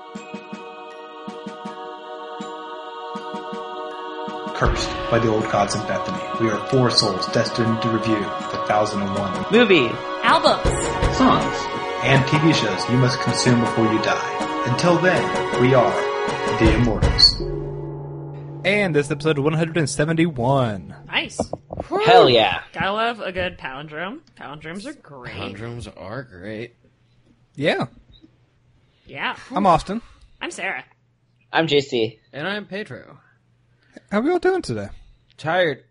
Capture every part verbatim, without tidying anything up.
Cursed by the old gods in Bethany, we are four souls destined to review the thousand and one movies, albums, songs, and T V shows you must consume before you die. Until then, we are the Immortals. And this is episode one hundred seventy-one. Nice. Hell yeah. Gotta love a good palindrome. Palindromes are great. Palindromes are great. Yeah. Yeah. I'm Austin. I'm Sarah. I'm J C. And I'm Pedro. How are we all doing today? Tired.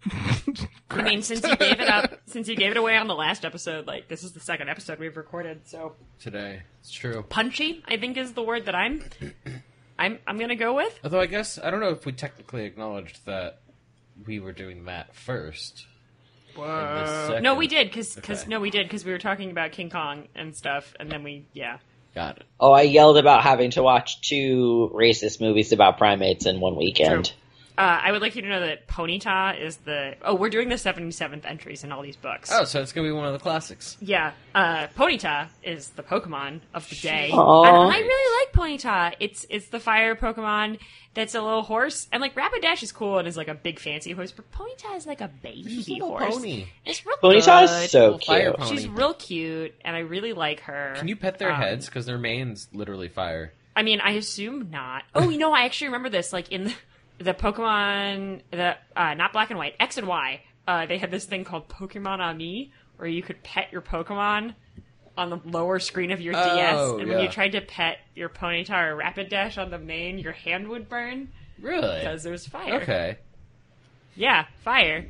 I mean, since you gave it up, since you gave it away on the last episode, like, this is the second episode we've recorded, so... Today. It's true. Punchy, I think, is the word that I'm... I'm I'm gonna go with. Although I guess, I don't know if we technically acknowledged that we were doing that first. Whoa. No, we did, because... Okay. No, we did, because we were talking about King Kong and stuff, and then we... Yeah. Got it. Oh, I yelled about having to watch two racist movies about primates in one weekend. True. Uh, I would like you to know that Ponyta is the... Oh, we're doing the seventy-seventh entries in all these books. Oh, so it's going to be one of the classics. Yeah. Uh, Ponyta is the Pokemon of the day. Aww. And I really like Ponyta. It's it's the fire Pokemon that's a little horse. And, like, Rapidash is cool and is, like, a big fancy horse. But Ponyta is, like, a baby She's a little horse. pony. It's real Ponyta good. is so Little fire cute. pony. She's real cute, and I really like her. Can you pet their Um, heads? Because their mane's literally fire. I mean, I assume not. Oh, you know, I actually remember this. Like, in the... The Pokemon, the uh, not Black and White, X and Y, uh, they had this thing called Pokemon Ami, where you could pet your Pokemon on the lower screen of your D S, Oh, and when yeah. you tried to pet your Ponyta or Rapidash on the main, your hand would burn Really? because there was fire. Okay. Yeah, fire.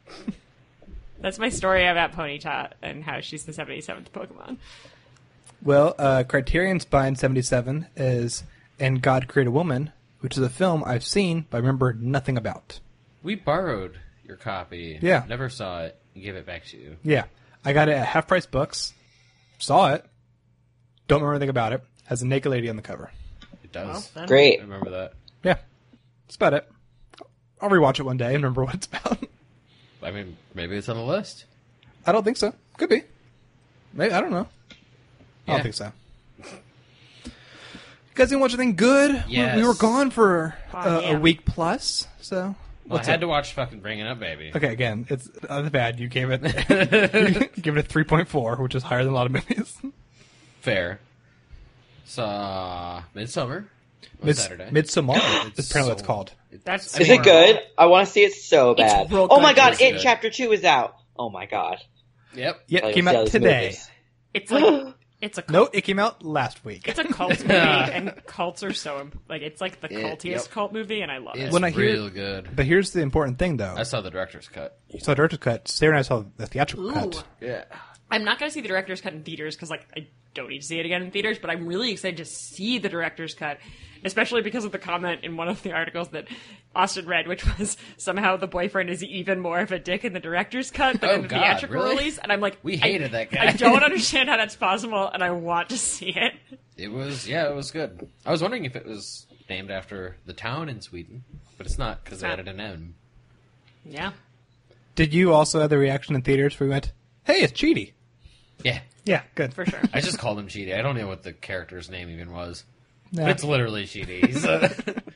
That's my story about Ponyta and how she's the seventy-seventh Pokemon. Well, uh, Criterion's Bind seventy-seven is And God Created a Woman, which is a film I've seen but I remember nothing about. We borrowed your copy. Yeah. Never saw it. And gave it back to you. Yeah. I got it at Half Price Books. Saw it. Don't remember anything about it. Has a naked lady on the cover. It does. Well, then- Great. I remember that. Yeah. That's about it. I'll rewatch it one day and remember what it's about. I mean, maybe it's on the list. I don't think so. Could be. Maybe. I don't know. I Yeah. don't think so. You guys didn't watch anything good? We- Yes. We were gone for Oh, uh, yeah. a week plus, so... Well, What's I had up? to watch fucking Bring It Up, Baby. Okay, again, it's not bad. You gave it you gave it a three point four, which is higher than a lot of movies. Fair. Saw Midsummer on Mids- Saturday. Midsommar is apparently what it's so- called. That's I Is mean- it good? I want to see it so It's bad. real Oh my good. god, It's It good. Chapter two is out. Oh my god. Yep. Yeah, I it came gotta out see those today. movies. it's like it's a cult. No, it came out last week. It's a cult movie, and cults are so imp- like it's like the Yeah, cultiest yep. cult movie, and I love It's When I hear- real good. But here's the important thing, though. I saw the director's cut. You saw the director's cut. Sarah and I saw the theatrical it. cut. Ooh. Yeah. I'm not going to see the director's cut in theaters because, like, I don't need to see it again in theaters, but I'm really excited to see the director's cut, especially because of the comment in one of the articles that Austin read, which was somehow the boyfriend is even more of a dick in the director's cut than Oh, in the God, theatrical really? release. And I'm like, We I- hated that guy. I don't understand how that's possible, and I want to see it. It was, yeah, it was good. I was wondering if it was named after the town in Sweden, but it's not because they not. added an M. Yeah. Did you also have the reaction in theaters where we went, hey, it's Cheaty? Yeah. Yeah, good. For sure. I just called him Cheaty. I don't know what the character's name even was. Nah. But it's literally Cheaty. He's a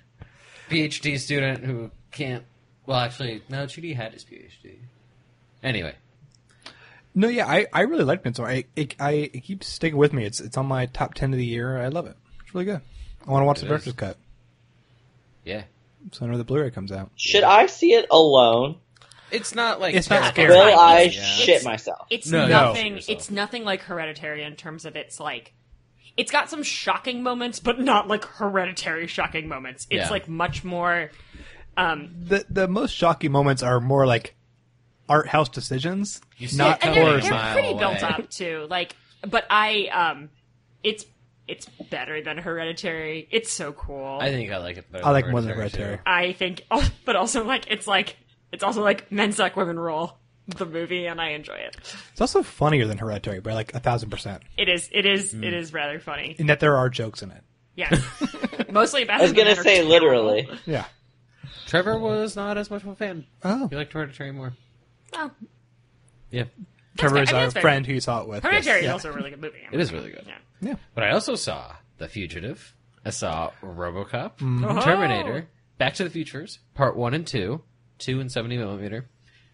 PhD student who can't... Well, actually, no, Cheaty had his PhD. Anyway. No, yeah, I, I really like Midsommar. I, it, I, it keeps sticking with me. It's it's on my top ten of the year. I love it. It's really good. I want to watch It the is. director's cut. Yeah. So whenever the Blu-ray comes out. Should I see it alone? It's not like... It's not terrible. scary. Will I Yeah. shit myself? It's No, nothing. no. It's nothing like Hereditary in terms of it's like. It's got some shocking moments, but not like Hereditary shocking moments. It's Yeah. like much more. Um, The the most shocking moments are more like art house decisions, You see not it and coming they're, horror. a they're mile pretty away. built up too. Like, but I um, it's it's better than Hereditary. It's so cool. I think I like it better I like than more than Hereditary, Hereditary. I think, oh, but also like it's like it's also like Men Suck Women Rule, the movie, and I enjoy it. It's also funnier than Hereditary by like a thousand percent. It is. It is. Hmm. It is rather funny. In that there are jokes in it. Yeah, mostly about. I was gonna say literally. Yeah. Trevor was not as much of a fan. Oh. He liked Hereditary more. Oh, Yeah. Trevor fair. is I mean, our that's fair. friend who you saw it with. Hereditary Yes. is Yeah. also a really good movie. I It mean, is really good. Yeah. Yeah. But I also saw The Fugitive I saw RoboCop, Oh. Terminator, Back to the Futures, Part One and Two, two and seventy millimeter,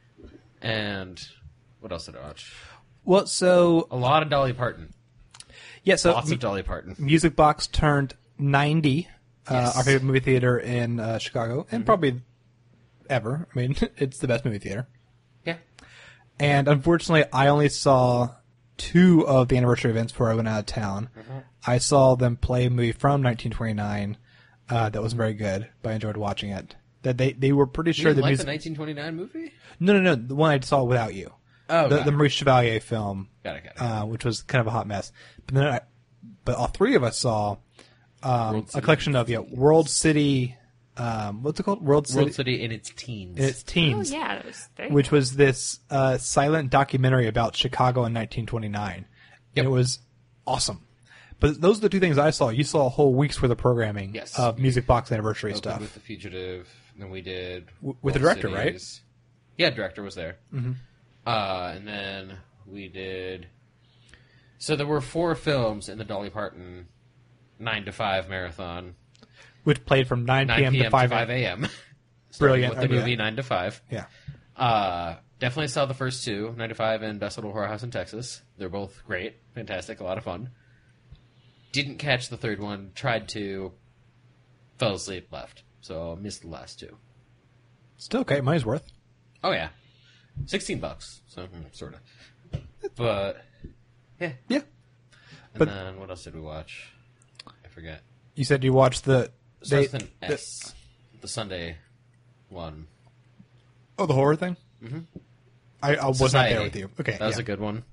and what else did I watch? Well, so A lot of Dolly Parton. yeah, so Lots mu- of Dolly Parton. Music Box turned ninety. Uh, Yes. our favorite movie theater in uh, Chicago, and probably ever. I mean, it's the best movie theater. Yeah. And unfortunately, I only saw two of the anniversary events before I went out of town. Mm-hmm. I saw them play a movie from nineteen twenty-nine uh, that wasn't very good, but I enjoyed watching it. That they, they were pretty You sure didn't the like music. the nineteen twenty-nine movie? No, no, no, the one I saw without you. Oh, the, got the it. Maurice Chevalier film, Got it, got it. uh, which was kind of a hot mess. But then, I, but all three of us saw um, World a City. collection of yeah, World City. Um, what's it called? World City. World City in its teens. in its Oh teens. yeah, that was very Which was this uh, silent documentary about Chicago in nineteen twenty-nine. Yep. And it was awesome. But those are the two things I saw. You saw a whole week's worth of programming Yes. of Music Box anniversary Opened stuff. with The Fugitive, and then we did... W- with the World director, right? Cities. Yeah, director was there. Mm-hmm. Uh, and then we did... So there were four films in the Dolly Parton nine to five marathon. Which played from nine nine p.m. p.m. to five a.m. a.m. Starting Brilliant with the idea. movie nine to five. Yeah. Uh, definitely saw the first two, nine to five and Best Little Whorehouse in Texas. They're both great, fantastic, a lot of fun. Didn't catch the third one, tried to, fell asleep, left. So missed the last two. Still okay. Money's worth. Oh yeah, sixteen bucks. So mm, sort of, but yeah. Yeah. And But- then what else did we watch? I forget. You said you watched the... Starts they- with an the- S. The Sunday one. oh, the horror thing? Mm-hmm. I, I was not Society. there with you. Okay. That was yeah. a good one.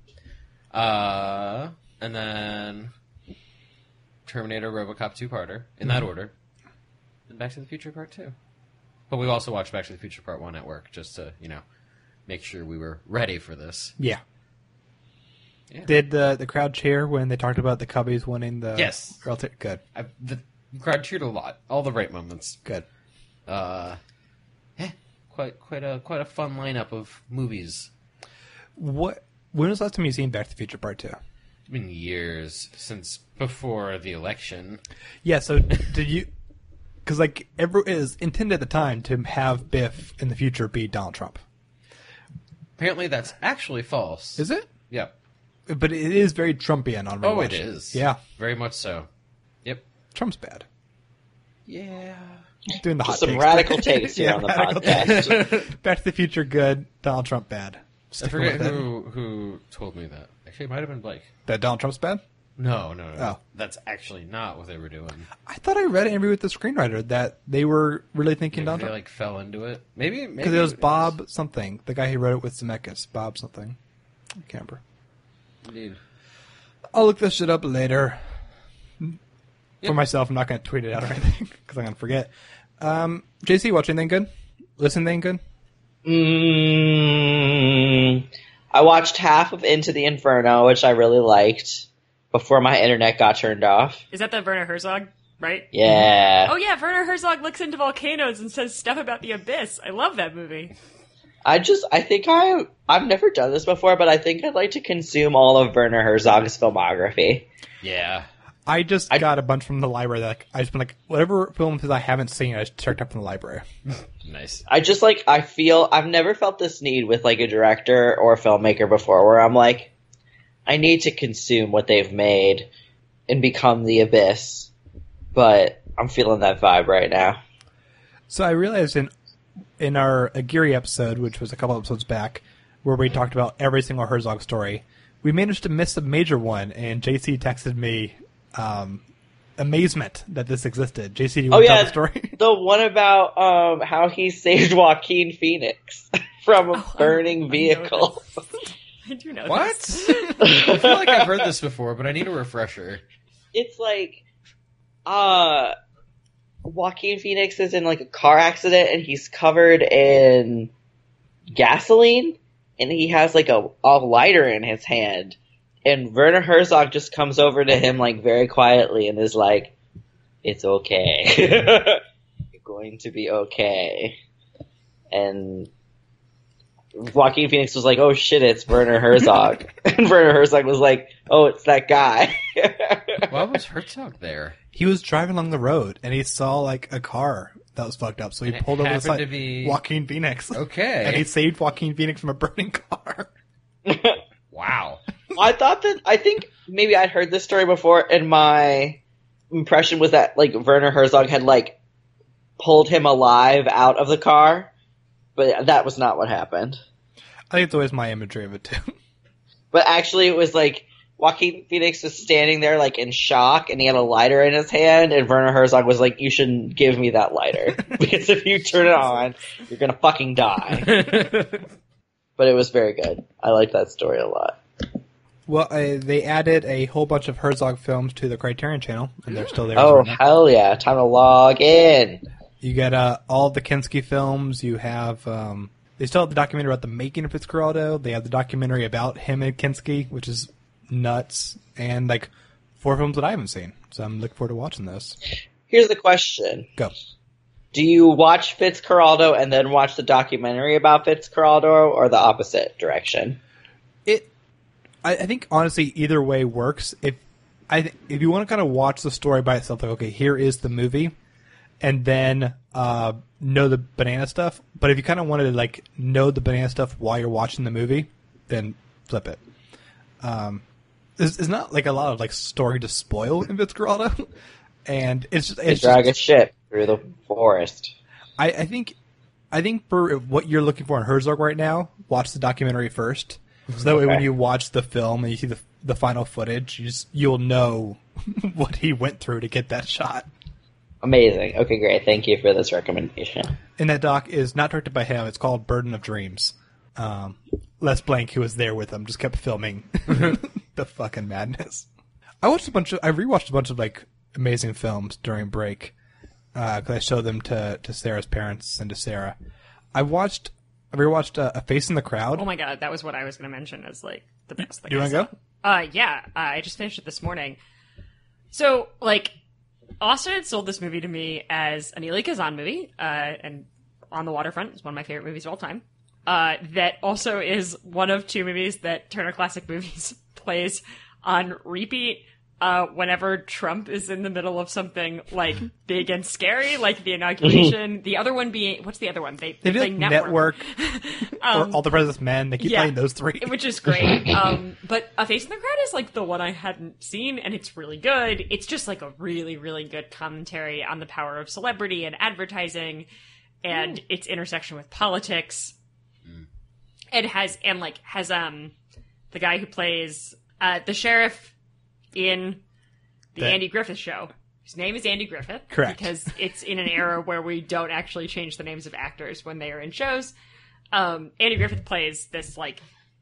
Uh, and then Terminator, RoboCop two-parter, in that order. And Back to the Future Part two. But we also watched Back to the Future Part one at work, just to, you know, make sure we were ready for this. Yeah. Yeah. Did the the crowd cheer when they talked about the Cubbies winning the... Yes. Girl t- Good. I, the crowd cheered a lot. All the right moments. Good. Uh, yeah, quite, quite a, quite a fun lineup of movies. What? When was the last time you seen Back to the Future Part two? It's been years since before the election. Yeah, so did you... Because, like, every, it was intended at the time to have Biff in the future be Donald Trump. Apparently that's actually false. Is it? Yep. But it is very Trumpian on Oh, it rewatching. is. Yeah. Very much so. Yep. Trump's bad. Yeah. Doing the hot Just some takes. radical takes here Yeah, on the radical podcast. takes. Back to the Future, good. Donald Trump, bad. I Sticking forget with it. who who told me that. Actually, it might have been Blake. That Donald Trump's bad? No, no, no. Oh. That's actually not what they were doing. I thought I read an interview with the screenwriter that they were really thinking Maybe Donald they Trump. like fell into it. Maybe Because maybe it was Bob something. The guy who wrote it with Zemeckis. Bob something. I can't remember. Indeed. I'll look this shit up later. For Yep. myself, I'm not going to tweet it out or anything because I'm going to forget. Um, J C, watch anything good? Listen anything good? Mm, I watched half of Into the Inferno, which I really liked, before my internet got turned off. Is that the Werner Herzog, right? Yeah. Oh yeah, Werner Herzog looks into volcanoes and says stuff about the abyss. I love that movie. I just, I think I, I've never done this before, but I think I'd like to consume all of Werner Herzog's filmography. Yeah. I just I- got a bunch from the library that like, I just been like, whatever films I haven't seen, I just checked up from the library. Nice. I just like, I feel, I've never felt this need with like a director or a filmmaker before where I'm like, I need to consume what they've made and become the abyss. But I'm feeling that vibe right now. So I realized in in our Aguirre episode, which was a couple episodes back, where we talked about every single Herzog story, we managed to miss a major one, and J C texted me um, amazement that this existed. J C, do you Oh want to yeah, tell the story? the one about um, how he saved Joaquin Phoenix from a Oh, I- burning I know vehicle. this. I do know What? this. I feel like I've heard this before, but I need a refresher. It's like, uh, Joaquin Phoenix is in like a car accident and he's covered in gasoline and he has like a, a lighter in his hand. And Werner Herzog just comes over to him like very quietly and is like, it's okay. You're going to be okay. And Joaquin Phoenix was like, "Oh shit, it's Werner Herzog," and Werner Herzog was like, "Oh, it's that guy." Why was Herzog there? He was driving along the road and he saw like a car that was fucked up, so he And it pulled over the happened side. to be- Joaquin Phoenix. Okay. And he saved Joaquin Phoenix from a burning car. Wow. I thought that I think maybe I'd heard this story before, and my impression was that like Werner Herzog had like pulled him alive out of the car, but that was not what happened. I think it's always my imagery of it too. But actually, it was like Joaquin Phoenix was standing there like in shock, and he had a lighter in his hand, and Werner Herzog was like, "You shouldn't give me that lighter because if you turn it on, you're gonna fucking die." But it was very good. I liked that story a lot. Well, uh, they added a whole bunch of Herzog films to the Criterion channel, and they're still there. Oh, right now. hell yeah. Time to log in. You get uh, all the Kinski films. You have, um, they still have the documentary about the making of Fitzcarraldo. They have the documentary about him and Kinski, which is nuts. And, like, four films that I haven't seen. So I'm looking forward to watching those. Here's the question. Go. Do you watch Fitzcarraldo and then watch the documentary about Fitzcarraldo, or the opposite direction? It, I, I think, honestly, either way works. If I, th- if you want to kind of watch the story by itself, like, okay, here is the movie, and then uh, know the banana stuff. But if you kind of wanted to like know the banana stuff while you're watching the movie, then flip it. Um, there's, there's not like a lot of like story to spoil in Fitzcarraldo, and it's just They it's drag just, a ship through the forest. I, I think I think for what you're looking for in Herzog right now, watch the documentary first. So that way, when Okay. you watch the film and you see the the final footage, you just, you'll know what he went through to get that shot. Amazing. Okay, great. Thank you for this recommendation. And that doc is not directed by him. It's called Burden of Dreams. Um, Les Blank, who was there with him, just kept filming the fucking madness. I watched a bunch of, I rewatched a bunch of like amazing films during break because uh, I showed them to to Sarah's parents and to Sarah. I watched, I rewatched uh, A Face in the Crowd. Oh my god, that was what I was going to mention as like the best thing. Do you I want to saw. go? Uh, yeah, uh, I just finished it this morning. So, like, Austin had sold this movie to me as an Elia Kazan movie, uh, and On the Waterfront is one of my favorite movies of all time. Uh, that also is one of two movies that Turner Classic Movies plays on repeat uh, whenever Trump is in the middle of something, like, big and scary, like the inauguration. The other one being, what's the other one? They, They they do play like Network. Network, Um, or All the President's Men. They keep yeah. playing those three. Which is great. Um, but A Face in the Crowd is like the one I hadn't seen, and it's really good. It's just like a really, really good commentary on the power of celebrity and advertising and its intersection with politics. Mm. It has, and like, has, um, the guy who plays, uh, the sheriff in the The- Andy Griffith Show. His name is Andy Griffith. Correct. Because it's in an era where we don't actually change the names of actors when they are in shows. Um, Andy Griffith plays this, like,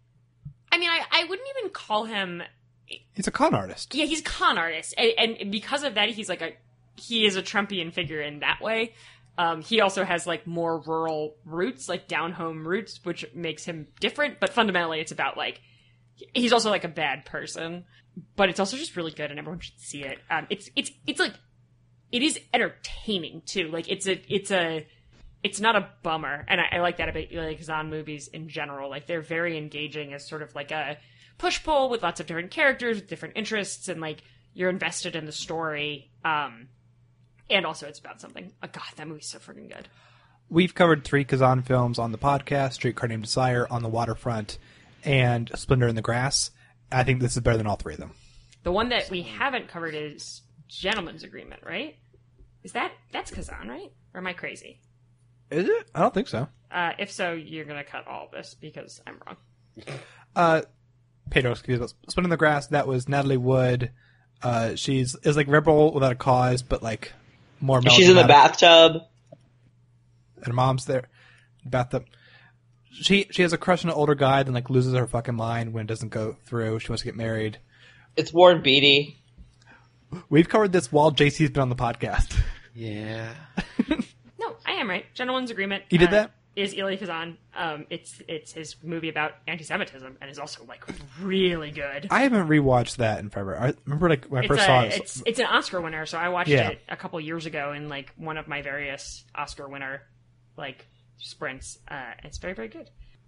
I mean, I, I wouldn't even call him, He's a con artist. yeah, he's a con artist. And, and because of that, he's like a, he is a Trumpian figure in that way. Um, he also has, like, more rural roots, like down-home roots, which makes him different. But fundamentally, it's about, like, he's also, like, a bad person. But it's also just really good, and everyone should see it. Um, it's, it's, it's, like, it is entertaining, too. Like, it's a, it's a, it's not a bummer. And I, I like that about, like, Kazan movies in general. Like, they're very engaging as sort of, like, a push-pull with lots of different characters, with different interests, and, like, you're invested in the story. Um, and also it's about something. Oh, God, that movie's so freaking good. We've covered three Kazan films on the podcast, Streetcar Named Desire, On the Waterfront, and Splendor in the Grass. I think this is better than all three of them. The one that we haven't covered is Gentleman's Agreement, right? Is that, that's Kazan, right? Or am I crazy? Is it? I don't think so. Uh, if so, you're going to cut all of this because I'm wrong. Uh, Pedro's confused. Splendor in the Grass, that was Natalie Wood. Uh, she's is like Rebel Without a Cause, but like more She's in the melodramatic. bathtub. And her mom's there. Bathtub. She she has a crush on an older guy, then like loses her fucking mind when it doesn't go through. She wants to get married. It's Warren Beatty. We've covered this while J C's been on the podcast. Yeah. No, I am right. Gentleman's Agreement. You did uh, that? Is Elia Kazan. Um, it's it's his movie about anti-Semitism and is also like really good. I haven't rewatched that in forever. I remember like when I It's first a, saw it. it's it's an Oscar winner, so I watched Yeah. it a couple years ago in like one of my various Oscar winner like sprints. Uh, it's very very good.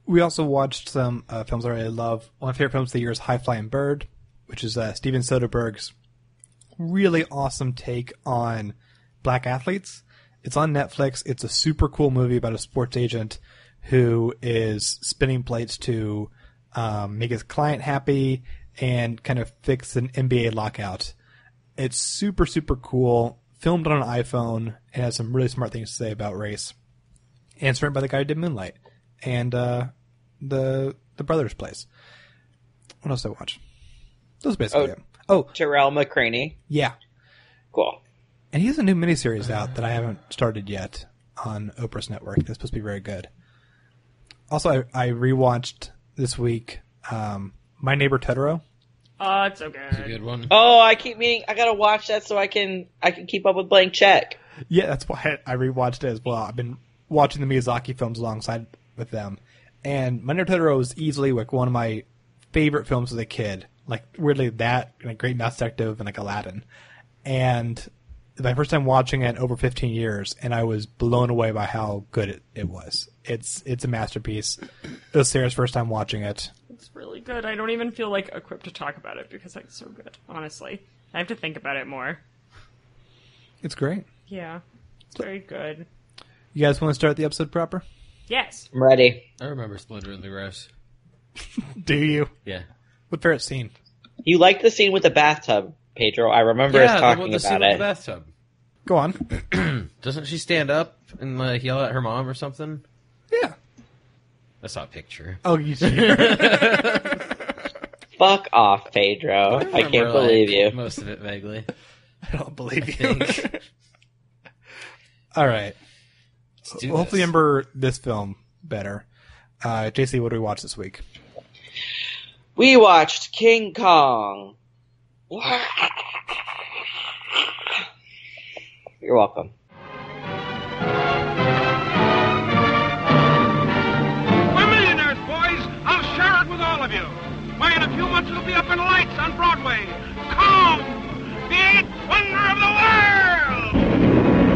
We also watched some uh, films I really love. One of my favorite films of the year is High Flying Bird, which is uh, Steven Soderbergh's really awesome take on black athletes. It's on Netflix. It's a super cool movie about a sports agent who is spinning plates to um, make his client happy and kind of fix an N B A lockout. It's super, super cool. Filmed on an iPhone and has some really smart things to say about race. And it's written by the guy who did Moonlight and uh, the the Brothers Place. What else did I watch? That was basically Oh. it. Oh, Terrell McCraney. yeah. Cool. And he has a new miniseries out that I haven't started yet on Oprah's network. That's supposed to be very good. Also, I, I rewatched this week um, My Neighbor Totoro. Oh, it's so It's a good. good one. Oh, I keep meaning I gotta watch that so I can I can keep up with Blank Check. Yeah, that's why I rewatched it as well. I've been watching the Miyazaki films alongside with them. And My Neighbor Totoro is easily like one of my favorite films as a kid. Like, weirdly, that, and like Great Mouse Detective, and like Aladdin. And my first time watching it in over fifteen years, and I was blown away by how good it, it was. It's it's a masterpiece. It was Sarah's first time watching it. It's really good. I don't even feel like equipped to talk about it because it's so good, honestly. I have to think about it more. It's great. Yeah, it's very good. You guys want to start the episode proper? Yes. I'm ready. I remember Splinter in the Grass. Do you? Yeah. What favorite scene? You like the scene with the bathtub, Pedro. I remember us yeah, talking the, the scene about with it. the bathtub. Go on. Doesn't she stand up and like yell at her mom or something? Yeah. I saw a picture. Oh, you Fuck off, Pedro. I, can't remember, believe like, you. Most of it vaguely. I don't believe I you. think. All right. Let's do Well, hopefully this. remember this film better. Uh, J C, what do we watch this week? We watched King Kong. You're welcome. We're millionaires, boys. I'll share it with all of you. Why, in a few months it'll be up in lights on Broadway. Kong, the eighth wonder of the world!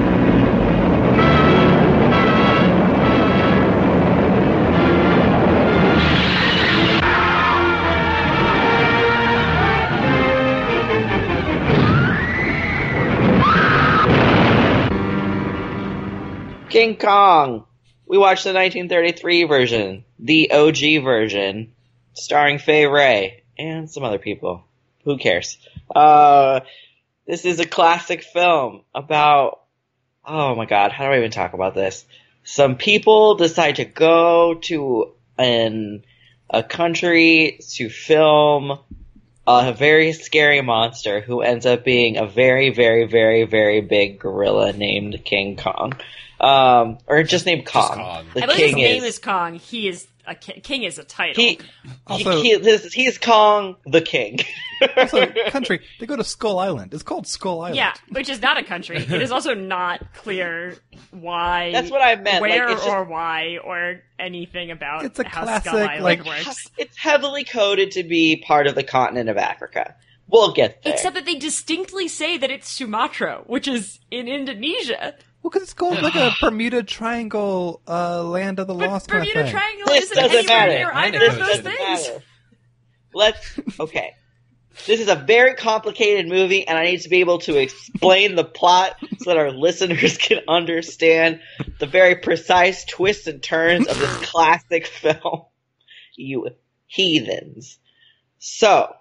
King Kong. We watched the nineteen thirty-three version, the O G version, starring Fay Ray and some other people. Who cares? Uh, this is a classic film about, oh my god, how do I even talk about this? Some people decide to go to an, a country to film a very scary monster who ends up being a very, very, very, very big gorilla named King Kong. Um, or just named Kong. Kong. The I believe king his name is, is Kong. He is a ki- king is a title. he, Also- he, he this, he's Kong the King. Also, country, they go to Skull Island. It's called Skull Island. Yeah, which is not a country. It is also not clear why. That's what I meant. Where Like, it's just- or why or anything about It's a how classic, Skull Island like- works. It's heavily coded to be part of the continent of Africa. We'll get there. Except that they distinctly say that it's Sumatra, which is in Indonesia. Well, because it's called like a Bermuda Triangle, uh, land of the But lost kind of Bermuda thing. Triangle This isn't doesn't anywhere matter. near either This of those doesn't things. matter. Let's, okay. This is a very complicated movie, and I need to be able to explain the plot so that our listeners can understand the very precise twists and turns of this classic film. You heathens. So,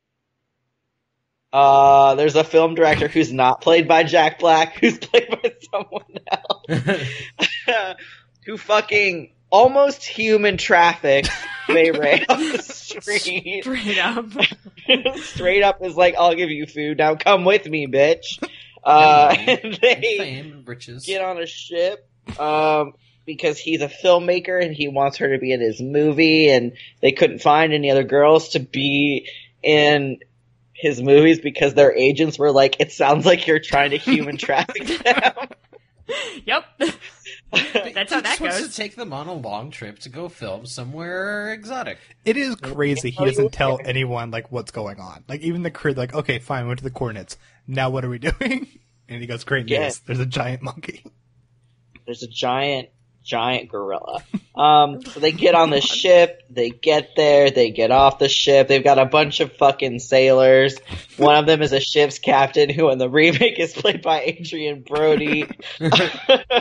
uh, there's a film director who's not played by Jack Black, who's played by someone else, who fucking almost human trafficked Fay Ray on the street. Straight up. Straight up is like, I'll give you food. Now come with me, bitch. Uh, and they Fame and riches. get on a ship um, because he's a filmmaker and he wants her to be in his movie, and they couldn't find any other girls to be in his movies because their agents were like, it sounds like you're trying to human traffic them. Yep. That's how He that just wants goes. to take them on a long trip to go film somewhere exotic. It is crazy. He doesn't tell anyone like what's going on. Like even the crew, like, okay, fine, we went to the coordinates. Now what are we doing? And he goes, great news. Yeah. There's a giant monkey. There's a giant, giant gorilla. Um, so they get on the ship, they get there, they get off the ship, they've got a bunch of fucking sailors. One of them is a ship's captain, who in the remake is played by Adrian Brody. uh,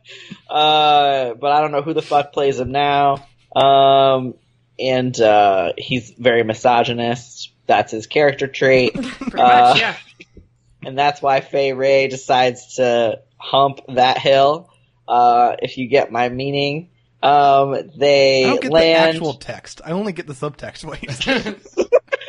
but I don't know who the fuck plays him now. Um, and uh, he's very misogynist. That's his character trait. Pretty Uh, much, yeah. And that's why Fay Ray decides to hump that hill. Uh, if you get my meaning, um, they I don't get land. the actual text. I only get the subtext. Wait.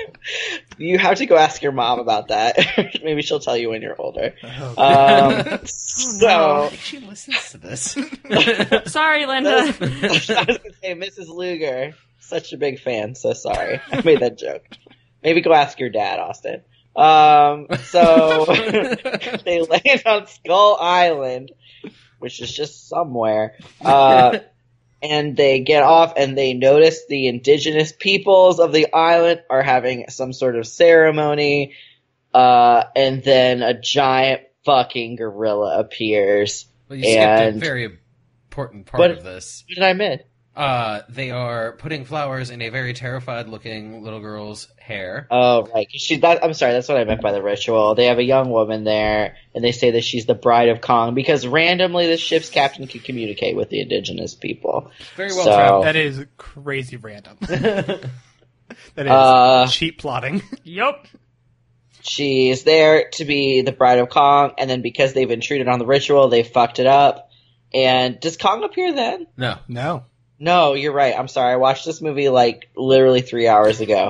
You have to go ask your mom about that. Maybe she'll tell you when you're older. Oh, Um, so, She listens to this. Sorry, Linda. I was gonna say, Missus Luger, such a big fan. So sorry, I made that joke. Maybe go ask your dad, Austin. Um, so they land on Skull Island, which is just somewhere. Uh, and they get off and they notice the indigenous peoples of the island are having some sort of ceremony. Uh, and then a giant fucking gorilla appears. Well, you skipped and a very important part What- of this. what did I miss? Uh, they are putting flowers in a very terrified-looking little girl's hair. Oh, right. 'Cause She, that, I'm sorry, that's what I meant by the ritual. They have a young woman there, and they say that she's the bride of Kong, because randomly the ship's captain can communicate with the indigenous people. Very well So- traveled. that is crazy random. That is Uh, cheap plotting. Yup. She's there to be the bride of Kong, and then because they've intruded on the ritual, they fucked it up. And does Kong appear then? No. No. No, you're right. I'm sorry. I watched this movie like literally three hours ago.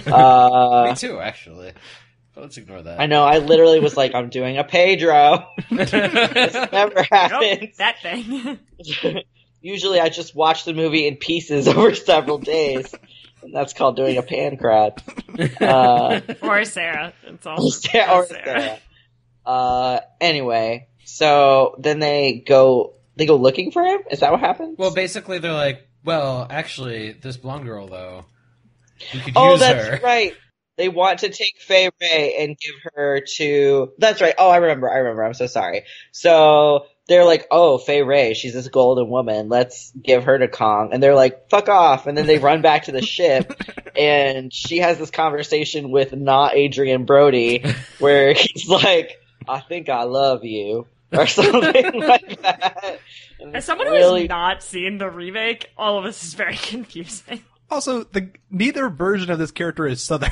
Uh, Me too, actually. But let's ignore that. I know. I literally was like, I'm doing a Pedro. This never Nope, happens. that thing. Usually I just watch the movie in pieces over several days. And that's called doing a pan crowd. Uh, Or Sarah. It's all Sarah, or Sarah. Uh, anyway, so then they go, they go looking for him? Is that what happens? Well, basically, they're like, well, actually, this blonde girl, though, we could oh, use that's her. right. They want to take Fay Ray and give her to, that's right. Oh, I remember, I remember. I'm so sorry. So they're like, oh, Fay Ray, she's this golden woman. Let's give her to Kong. And they're like, fuck off. And then they run back to the ship and she has this conversation with not Adrian Brody where he's like, I think I love you. Or something like that. And As it's someone who really, has not seen the remake, all of this is very confusing. Also, the neither version of this character is Southern.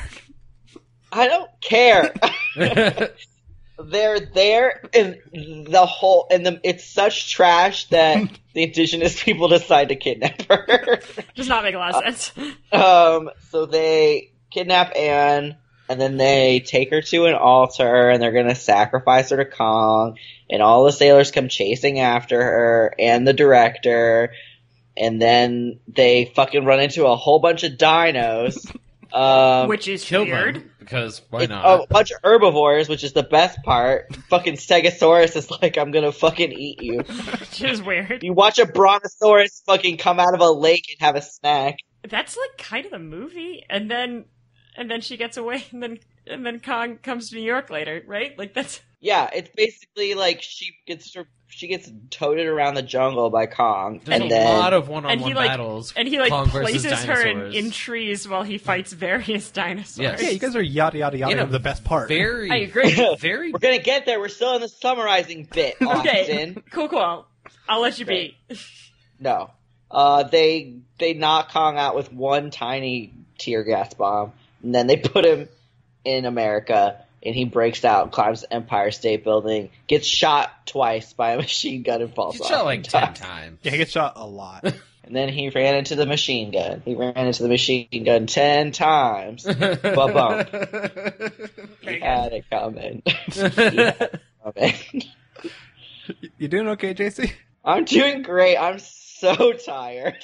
I don't care. They're there, and the whole, and the, it's such trash that the indigenous people decide to kidnap her. Does not make a lot of sense. um, so they kidnap Anne, and then they take her to an altar, and they're gonna sacrifice her to Kong, and all the sailors come chasing after her, and the director, and then they fucking run into a whole bunch of dinos. Um, Which is Kill weird. them, because why It's not? a bunch of herbivores, which is the best part. Fucking Stegosaurus is like, I'm gonna fucking eat you. Which is weird. You watch a brontosaurus fucking come out of a lake and have a snack. That's like kind of the movie, and then and then she gets away, and then and then Kong comes to New York later, right? Like that's Yeah, it's basically like she gets she gets toted around the jungle by Kong, There's and a then lot of and one-on-one he like battles. and he like Kong versus places her in, dinosaurs. in trees while he fights various dinosaurs. Yes. Yeah, you guys are yada yada yada In a of the best part. Very, I agree. very. we're gonna get there. We're still in the summarizing bit, Austin. Okay, cool, cool. I'll let you be. No, uh, they they knock Kong out with one tiny tear gas bomb, and then they put him in America. And he breaks out, climbs the Empire State Building, gets shot twice by a machine gun, and falls He's off. shot like and ten dies. times. Yeah, he gets shot a lot. And then he ran into the machine gun. He ran into the machine gun ten times. Ba-bump. He had it coming. He had it coming. You doing okay, J C? I'm doing great. I'm so tired.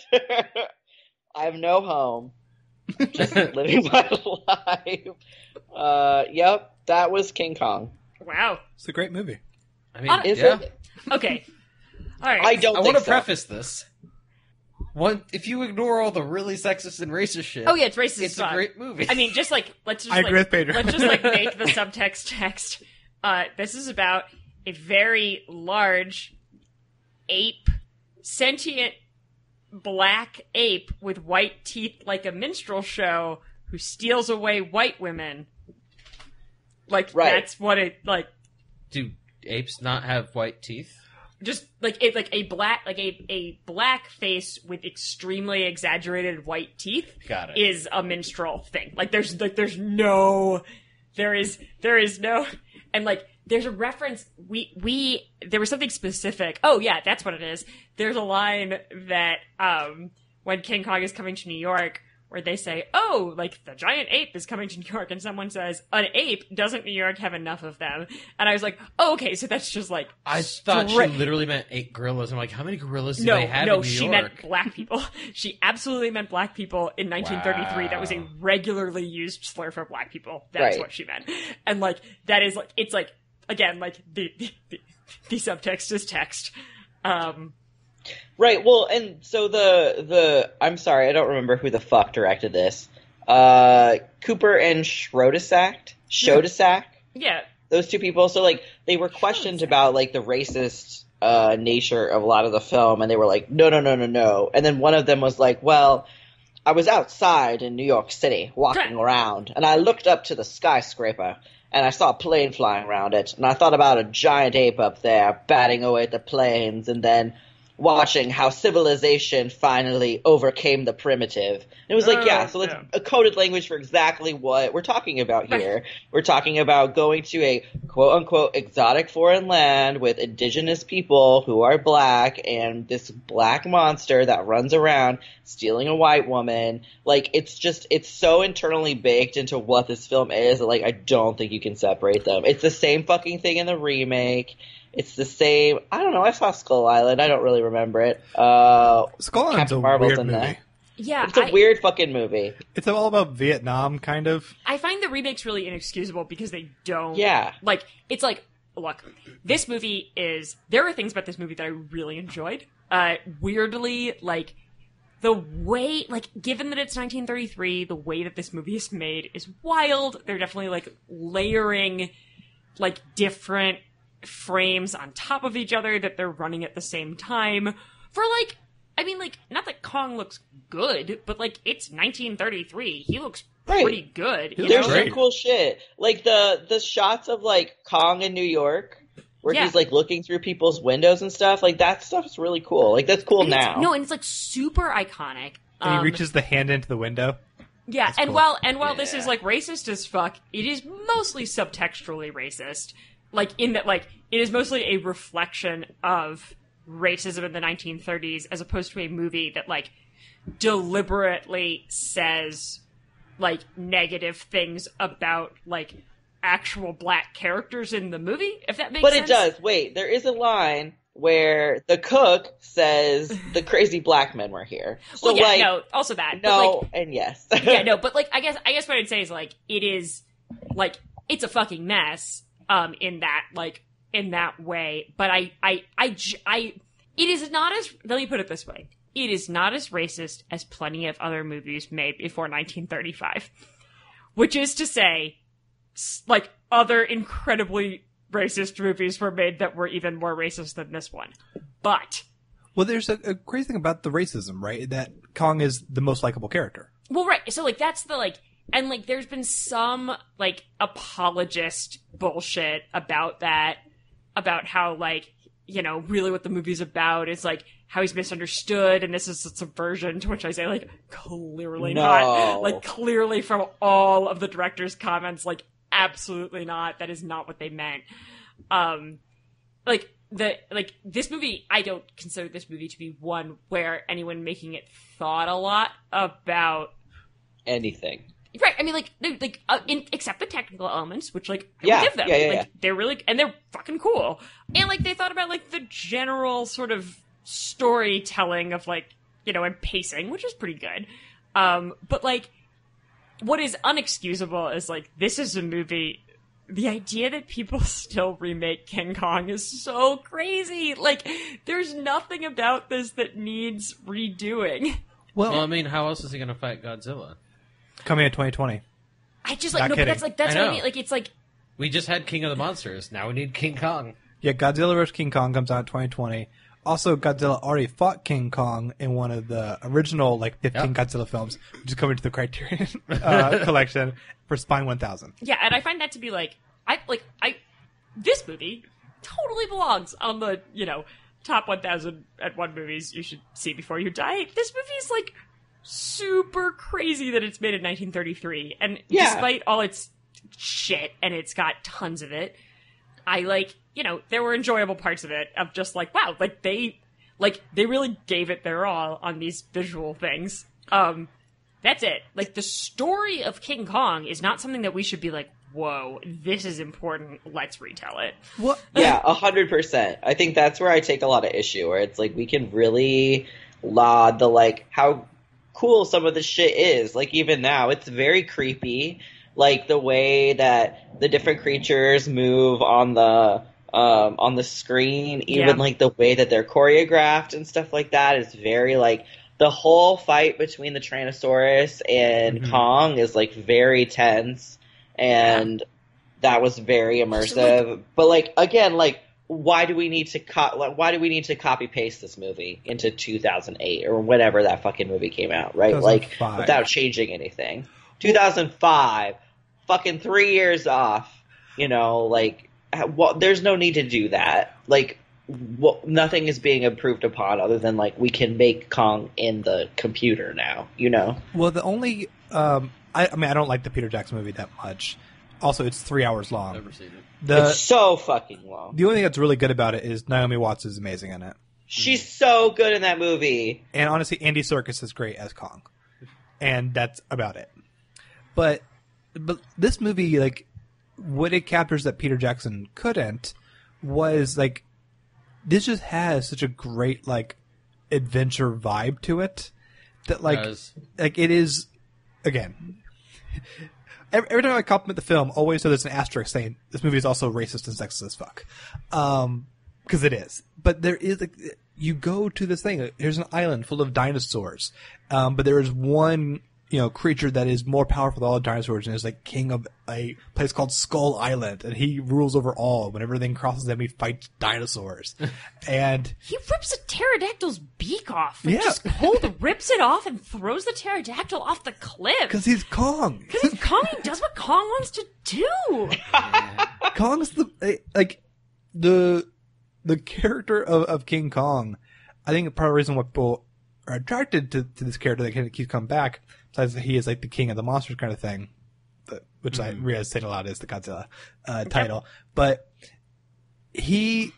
I have no home. Just living my life. Uh, yep, that was King Kong. Wow. It's a great movie. I mean, Is yeah. it? Okay. All right. I don't I think want to so. preface this. One, if you ignore all the really sexist and racist shit, Oh yeah, it's racist. it's as fuck. a great movie. I mean, just like let's just I like, agree with Pedro. let's just like make the subtext text. Uh, this is about a very large ape sentient black ape with white teeth like a minstrel show who steals away white women. Like, Right. that's what it, like... Do apes not have white teeth? Just, like, it, like a black, like a, a black face with extremely exaggerated white teeth Got it. is a minstrel thing. Like, there's, like, there's no... There is, there is no... And, like, there's a reference, we, we, there was something specific. Oh, yeah, that's what it is. There's a line that, um, when King Kong is coming to New York, where they say, oh, like, the giant ape is coming to New York, and someone says, an ape, doesn't New York have enough of them? And I was like, oh, okay, so that's just, like, I thought straight- she literally meant eight gorillas. I'm like, how many gorillas do no, they have no, in New she York? meant black people. She absolutely meant black people in nineteen thirty-three. That was a Wow. regularly used slur for black people. That's Right. what she meant. And, like, that is, like, it's, like, again, like, the, the, the, the subtext is text. Um... Right, well, and so the, the, I'm sorry, I don't remember who the fuck directed this. Uh, Cooper and Schrodesack? Schodesack? Yeah. Those two people, so, like, they were questioned about, like, the racist, uh, nature of a lot of the film, and they were like, no, no, no, no, no. And then one of them was like, well, I was outside in New York City, walking around, and I looked up to the skyscraper, and I saw a plane flying around it, and I thought about a giant ape up there, batting away at the planes, and then watching how civilization finally overcame the primitive. And it was like, Oh, yeah, so it's yeah. a coded language for exactly what we're talking about here. We're talking about going to a quote-unquote exotic foreign land with indigenous people who are black and this black monster that runs around stealing a white woman. Like, it's just, it's so internally baked into what this film is that, like, I don't think you can separate them. It's the same fucking thing in the remake. It's the same. I don't know. I saw Skull Island. I don't really remember it. Uh, Skull Island's Captain a Marvel's weird in movie. that. Yeah. It's a I, weird fucking movie. It's all about Vietnam, kind of. I find the remakes really inexcusable because they don't. Yeah. Like, it's like, look, this movie is, there are things about this movie that I really enjoyed. Uh, weirdly, like, the way, like, given that it's nineteen thirty-three, the way that this movie is made is wild. They're definitely, like, layering, like, different frames on top of each other that they're running at the same time for, like, I mean, like, not that Kong looks good, but, like, it's nineteen thirty-three. He looks Right. pretty good. You There's know? some cool shit. Like the the shots of like Kong in New York where Yeah. he's like looking through people's windows and stuff. Like that stuff is really cool. Like that's cool And it's- now. No, and it's, like, super iconic. And he Um, reaches the hand into the window. Yeah, That's and cool. while and while this Yeah. is like racist as fuck, it is mostly subtextually racist. Like in that, like it is mostly a reflection of racism in the nineteen thirties, as opposed to a movie that like deliberately says like negative things about like actual black characters in the movie. If that makes But sense. it does. Wait, there is a line where the cook says the crazy black men were here. So Well, yeah, like no, also that. no but, like, and yes. yeah, no, but like I guess I guess what I'd say is like it is like it's a fucking mess um in that like in that way, but I I I j- I it is not as let me put it this way. It is not as racist as plenty of other movies made before nineteen thirty-five. Which is to say s- like other incredibly racist movies were made that were even more racist than this one. But Well, there's a, a crazy thing about the racism, right? That Kong is the most likable character. Well, right. So, like, that's the, like, and, like, there's been some, like, apologist bullshit about that, about how, like, you know, really what the movie's about is, like, how he's misunderstood, and this is a subversion, to which I say, like, clearly No. not. Like, clearly from all of the director's comments, like, absolutely not. That is not what they meant. Um, like, the, like, this movie, I don't consider this movie to be one where anyone making it thought a lot about Anything. Right, I mean, like, they- like, uh, in, except the technical elements, which, like, I Yeah, will give them. yeah, yeah, like, yeah. they're really, and they're fucking cool. And, like, they thought about, like, the general sort of storytelling of, like, you know, and pacing, which is pretty good. Um, but, like, what is unexcusable is, like, this is a movie, the idea that people still remake King Kong is so crazy. Like, there's nothing about this that needs redoing. Well, Well, I mean, how else is he going to fight Godzilla? coming in twenty twenty. I just, like, Not no, kidding. but that's, like, that's I what I know. mean. Like, it's, like, We just had King of the Monsters. Now we need King Kong. Yeah, Godzilla versus King Kong comes out in twenty twenty. Also, Godzilla already fought King Kong in one of the original, like, fifteen Yep. Godzilla films, which is coming to the Criterion uh, collection for Spine one thousand. Yeah, and I find that to be like, I like I. This movie totally belongs on the you know top one thousand and one movies you should see before you die. This movie is like super crazy that it's made in nineteen thirty-three, and Yeah. despite all its shit, and it's got tons of it, I like you know there were enjoyable parts of it of just like wow, like they like they really gave it their all on these visual things. Um, that's it. Like the story of King Kong is not something that we should be like, whoa, this is important, let's retell it. What? Yeah, a hundred percent. I think that's where I take a lot of issue, where it's like we can really laud the like how cool some of the shit is. Like even now, it's very creepy. Like the way that the different creatures move on the um, on the screen, even Yeah. like the way that they're choreographed and stuff like that is very like the whole fight between the Tyrannosaurus and Mhm. Kong is like very tense. And that was very immersive. But like again, like why do we need to co- like, why do we need to copy paste this movie into two thousand eight or whenever that fucking movie came out, right? Like two thousand five. without changing anything. two thousand five, fucking three years off. You know, like well, there's no need to do that. Like well, nothing is being improved upon other than like we can make Kong in the computer now. You know. Well, the only... Um, I, I mean, I don't like the Peter Jackson movie that much. Also, it's three hours long. Never seen it. The It's so fucking long. the only thing that's really good about it is Naomi Watts is amazing in it. She's so good in that movie. And honestly, Andy Serkis is great as Kong. And that's about it. But but this movie, like, what it captures that Peter Jackson couldn't was, like, this just has such a great, like, adventure vibe to it. That, like, Does. like it is, again... Every, every time I compliment the film, always so there's an asterisk saying this movie is also racist and sexist as fuck. Um, because it is. But there is, like, you go to this thing, here's an island full of dinosaurs. Um, but there is one, you know, creature that is more powerful than all the dinosaurs and is like king of a place called Skull Island. And he rules over all. When everything crosses them, he fights dinosaurs. And He rips a pterodactyl's beak off. Like, Yeah. just cold rips it off and throws the pterodactyl off the cliff. because he's Kong. Because Kong he does what Kong wants to do. Kong's the, like, the, the character of, of King Kong, I think part of the reason why people are attracted to, to this character that kind of keeps coming back, besides that he is like the king of the monsters kind of thing, the, which I realize saying a lot is the Godzilla uh, title, but he,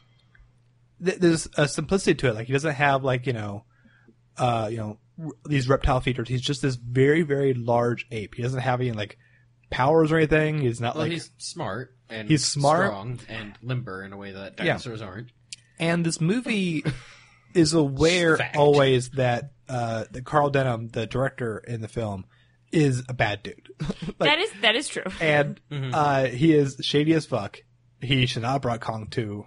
th- there's a simplicity to it. Like he doesn't have like, you know, uh, you know, r- these reptile features. He's just this very, very large ape. He doesn't have any like powers or anything. He's not Well, like, he's smart and He's smart. strong and limber in a way that Yeah. dinosaurs aren't. and this movie is aware Fact. always that uh, that Carl Denham, the director in the film, is a bad dude. Like, that is that is true. and Mm-hmm. uh, he is shady as fuck. He should not have brought Kong to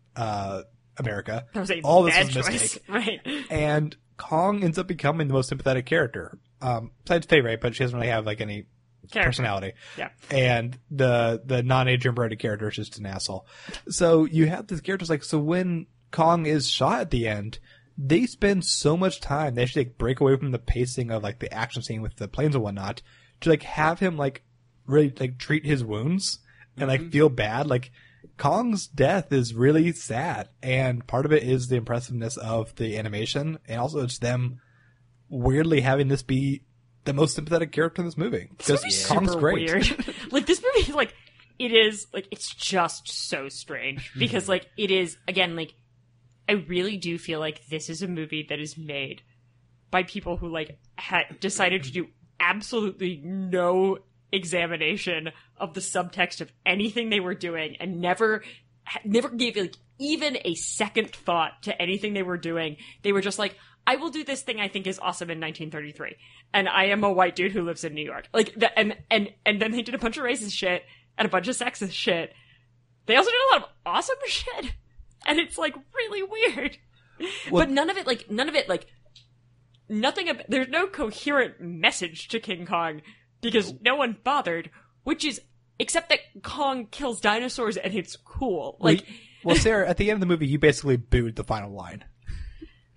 uh, America. That was a All this bad was a choice. mistake. Right. And Kong ends up becoming the most sympathetic character. Um, besides Faye, right? But she doesn't really have like any Character. personality. Yeah. And the the non-Adrian Brody character is just an asshole. So you have this character like, so when Kong is shot at the end, they spend so much time, they actually like break away from the pacing of like the action scene with the planes and whatnot to like have him like really like treat his wounds and like feel bad. Like Kong's death is really sad, and part of it is the impressiveness of the animation, and also it's them weirdly having this be the most sympathetic character in this movie because This movie's Kong's super great. Weird. Like this movie, like it is, like it's just so strange because, like, it is again, like I really do feel like this is a movie that is made by people who like had decided to do absolutely no examination of the subtext of anything they were doing and never, never gave like even a second thought to anything they were doing. They were just like, I will do this thing I think is awesome in nineteen thirty-three, and I am a white dude who lives in New York. Like, the, and and and then they did a bunch of racist shit and a bunch of sexist shit. They also did a lot of awesome shit, and it's like really weird. Well- but none of it, like none of it, like nothing. Ab- there's no coherent message to King Kong because no one bothered. Which is except that Kong kills dinosaurs and it's cool. Like, well, Sarah, at the end of the movie, you basically booed the final line.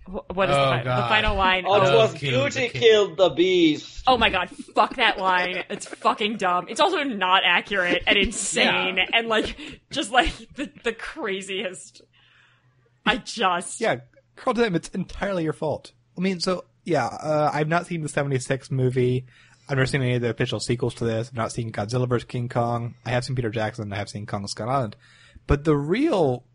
Wh- What is Oh, the, fi- the God. final line? Oh, of- it was killed the Gucci king. killed the beast. Oh my god, fuck that line. It's fucking dumb. It's also not accurate and insane Yeah. and like just like the, the craziest. I just Yeah, Carl Tim, it's entirely your fault. I mean, so, yeah, uh, I've not seen the seventy-six movie. I've never seen any of the official sequels to this. I've not seen Godzilla versus. King Kong. I have seen Peter Jackson. I have seen Kong Skull Island. But the real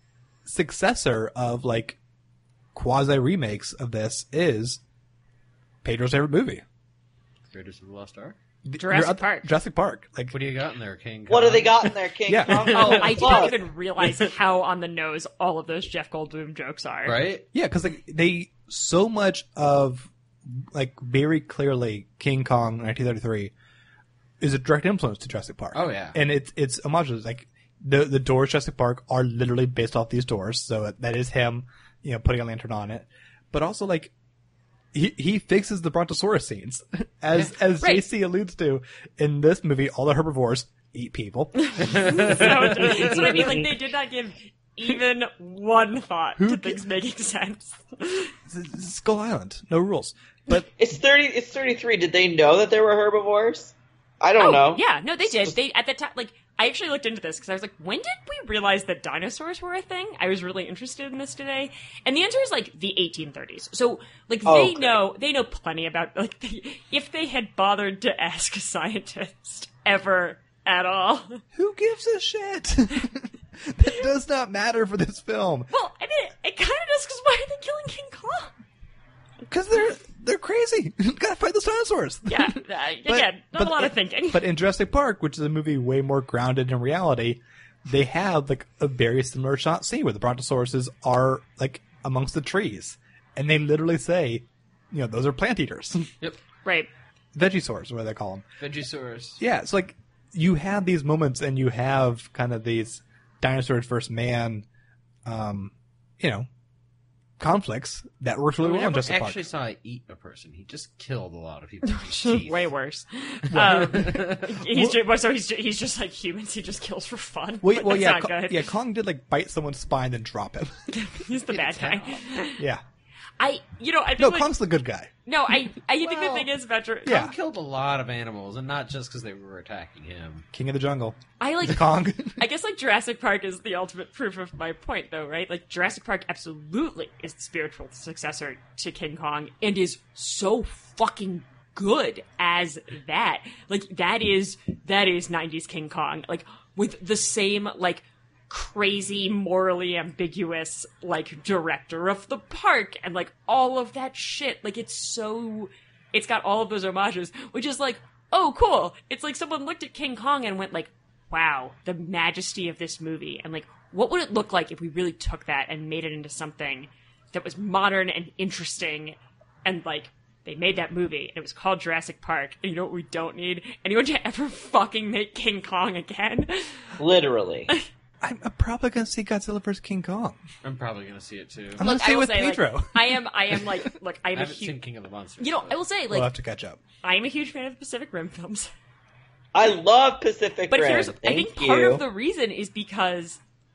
successor of, like, quasi-remakes of this is Pedro's favorite movie. Raiders of the Lost Ark. Jurassic Your oth- Park. Jurassic Park. Like, What do you got in there, King? What do Kong? they got in there, King Yeah. Kong? Oh, I did not Plus. even realize how on the nose all of those Jeff Goldblum jokes are. Right? yeah, because like, they, so much of, like, very clearly King Kong nineteen thirty-three is a direct influence to Jurassic Park. Oh, yeah. And it's, it's homages. Like, the, the doors to Jurassic Park are literally based off these doors. So that is him, you know, putting a lantern on it. But also, like, he, he fixes the Brontosaurus scenes. As, as Right. J C alludes to, in this movie, all the herbivores eat people. So, that's what I mean. Like they did not give even one thought to things making sense. It's- it's Skull Island. No rules. But It's thirty. It's thirty-three. Did they know that there were herbivores? I don't Oh, know. yeah, no, they did. They at the time, like, I actually looked into this because I was like, when did we realize that dinosaurs were a thing? I was really interested in this today, and the answer is like the eighteen thirties. So, like, Oh, they okay. know they know plenty about like the, if they had bothered to ask a scientist ever at all. who gives a shit? That does not matter for this film. Well, I mean, it kind of does because why are they killing King Kong? Because they're, they're crazy. Gotta fight those dinosaurs. Yeah, uh, But- again, not but a lot of it- thinking. But in Jurassic Park, which is a movie way more grounded in reality, they have like a very similar shot scene where the brontosauruses are like amongst the trees, and they literally say, you know, those are plant eaters, Yep. Right. vegisaurs, what do they call them? Vegisaurus. Yeah, it's like you have these moments, and you have kind of these dinosaurs versus man, um, you know, conflicts that works really We well in never Jurassic Park. actually saw it eat a person. He just killed a lot of people with his teeth. Way worse. Um, he's just, well, so he's just, he's just like humans. He just kills for fun. Well, But well that's yeah, not Ko- good. yeah. Kong did like bite someone's spine then drop him. He's the bad guy. Yeah, I, you know, I no, feel like Kong's the good guy. no, I, I think Well, the thing is about Jur- Yeah. Kong killed a lot of animals, and not just because they were attacking him. King of the jungle. I like. Kong. I guess like Jurassic Park is the ultimate proof of my point, though, right? Like Jurassic Park absolutely is the spiritual successor to King Kong, and is so fucking good as that. Like that is that is nineties King Kong, like with the same like crazy, morally ambiguous like director of the park and like all of that shit. Like it's so, it's got all of those homages, which is like, oh cool. It's like someone looked at King Kong and went like, wow, the majesty of this movie, and like what would it look like if we really took that and made it into something that was modern and interesting, and like they made that movie and it was called Jurassic Park. And you know what we don't need? Anyone to ever fucking make King Kong again. Literally. I'm probably gonna see Godzilla versus. King Kong. I'm probably going to see it too. I'm gonna Look, see I it will with say, like, Pedro. I am, I am like, look, I I am a haven't huge, seen King of the Monsters. you know, but- I will say, We'll like, have to catch up. I am a huge fan of the Pacific Rim films. I love Pacific But Rim. here's, I Thank think part you. of the reason is because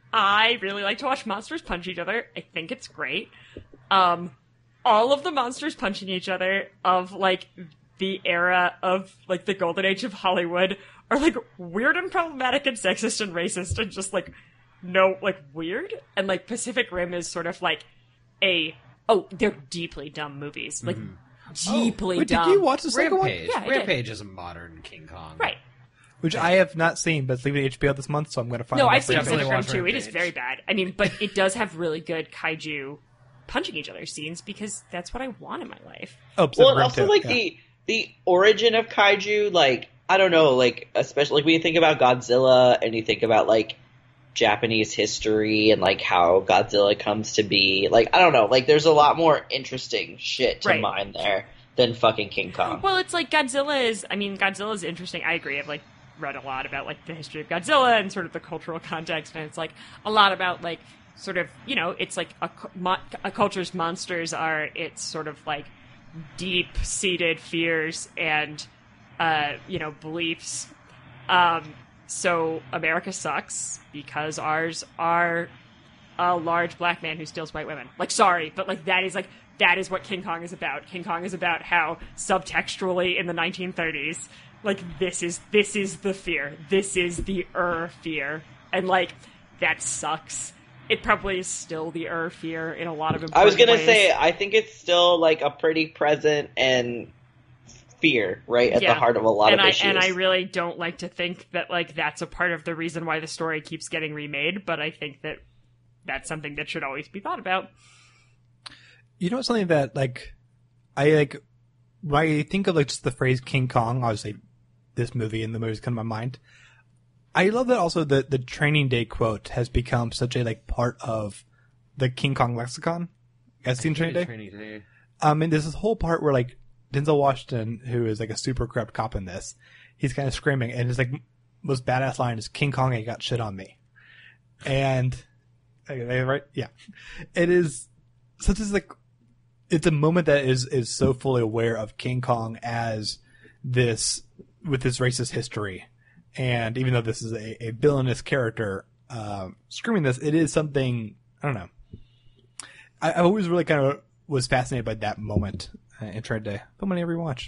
I really like to watch monsters punch each other. I think it's great. Um, all of the monsters punching each other of like the era of like the golden age of Hollywood are like weird and problematic and sexist and racist and just like no, like weird. And like Pacific Rim is sort of like a, oh, they're deeply dumb movies. Like deeply Wait, dumb. did you watch the second one? Rampage. Yeah, I did. Rampage is a modern King Kong. Right. Which I have not seen, but it's leaving H B O this month, so I'm going to find No, out. I've seen Definitely Pacific Rim watch too. It is Rampage. very bad. I mean, but it does have really good kaiju punching each other scenes because that's what I want in my life. Oh, Pacific Well, Rim also too, like yeah. the the origin of kaiju, like I don't know, like especially like when you think about Godzilla and you think about like Japanese history and like how Godzilla comes to be, like I don't know, like there's a lot more interesting shit to Right. mine there than fucking King Kong. Well, it's like Godzilla is. I mean, Godzilla is interesting. I agree. I've like read a lot about like the history of Godzilla and sort of the cultural context, and it's like a lot about like sort of you know, it's like a, cu- mo- a culture's monsters are its sort of like deep-seated fears and uh, you know beliefs. Um, so America sucks because ours are a large black man who steals white women. Like, sorry, but like that is like that is what King Kong is about. King Kong is about how subtextually in the nineteen thirties, like this is this is the fear. This is the er fear. And like that sucks. It probably is still the er fear in a lot of important I was gonna ways. say, I think it's still like a pretty present and fear, right, at Yeah. the heart of a lot and of I, issues. And I really don't like to think that like that's a part of the reason why the story keeps getting remade, but I think that that's something that should always be thought about. You know, something that like I like when I think of like just the phrase King Kong, obviously this movie and the movies come to my mind. I love that also the the Training Day quote has become such a like part of the King Kong lexicon. You guys seen Training Day? Training Day. Um, and there's this whole part where like Denzel Washington, who is like a super corrupt cop in this, he's kind of screaming, and his like most badass line is "King Kong ain't got shit on me," and right, yeah, it is such as like it's a moment that is is so fully aware of King Kong as this with his racist history. And even though this is a, a villainous character um, screaming this, it is something, I don't know. I, I always really kind of was fascinated by that moment uh, and tried to film any every watch.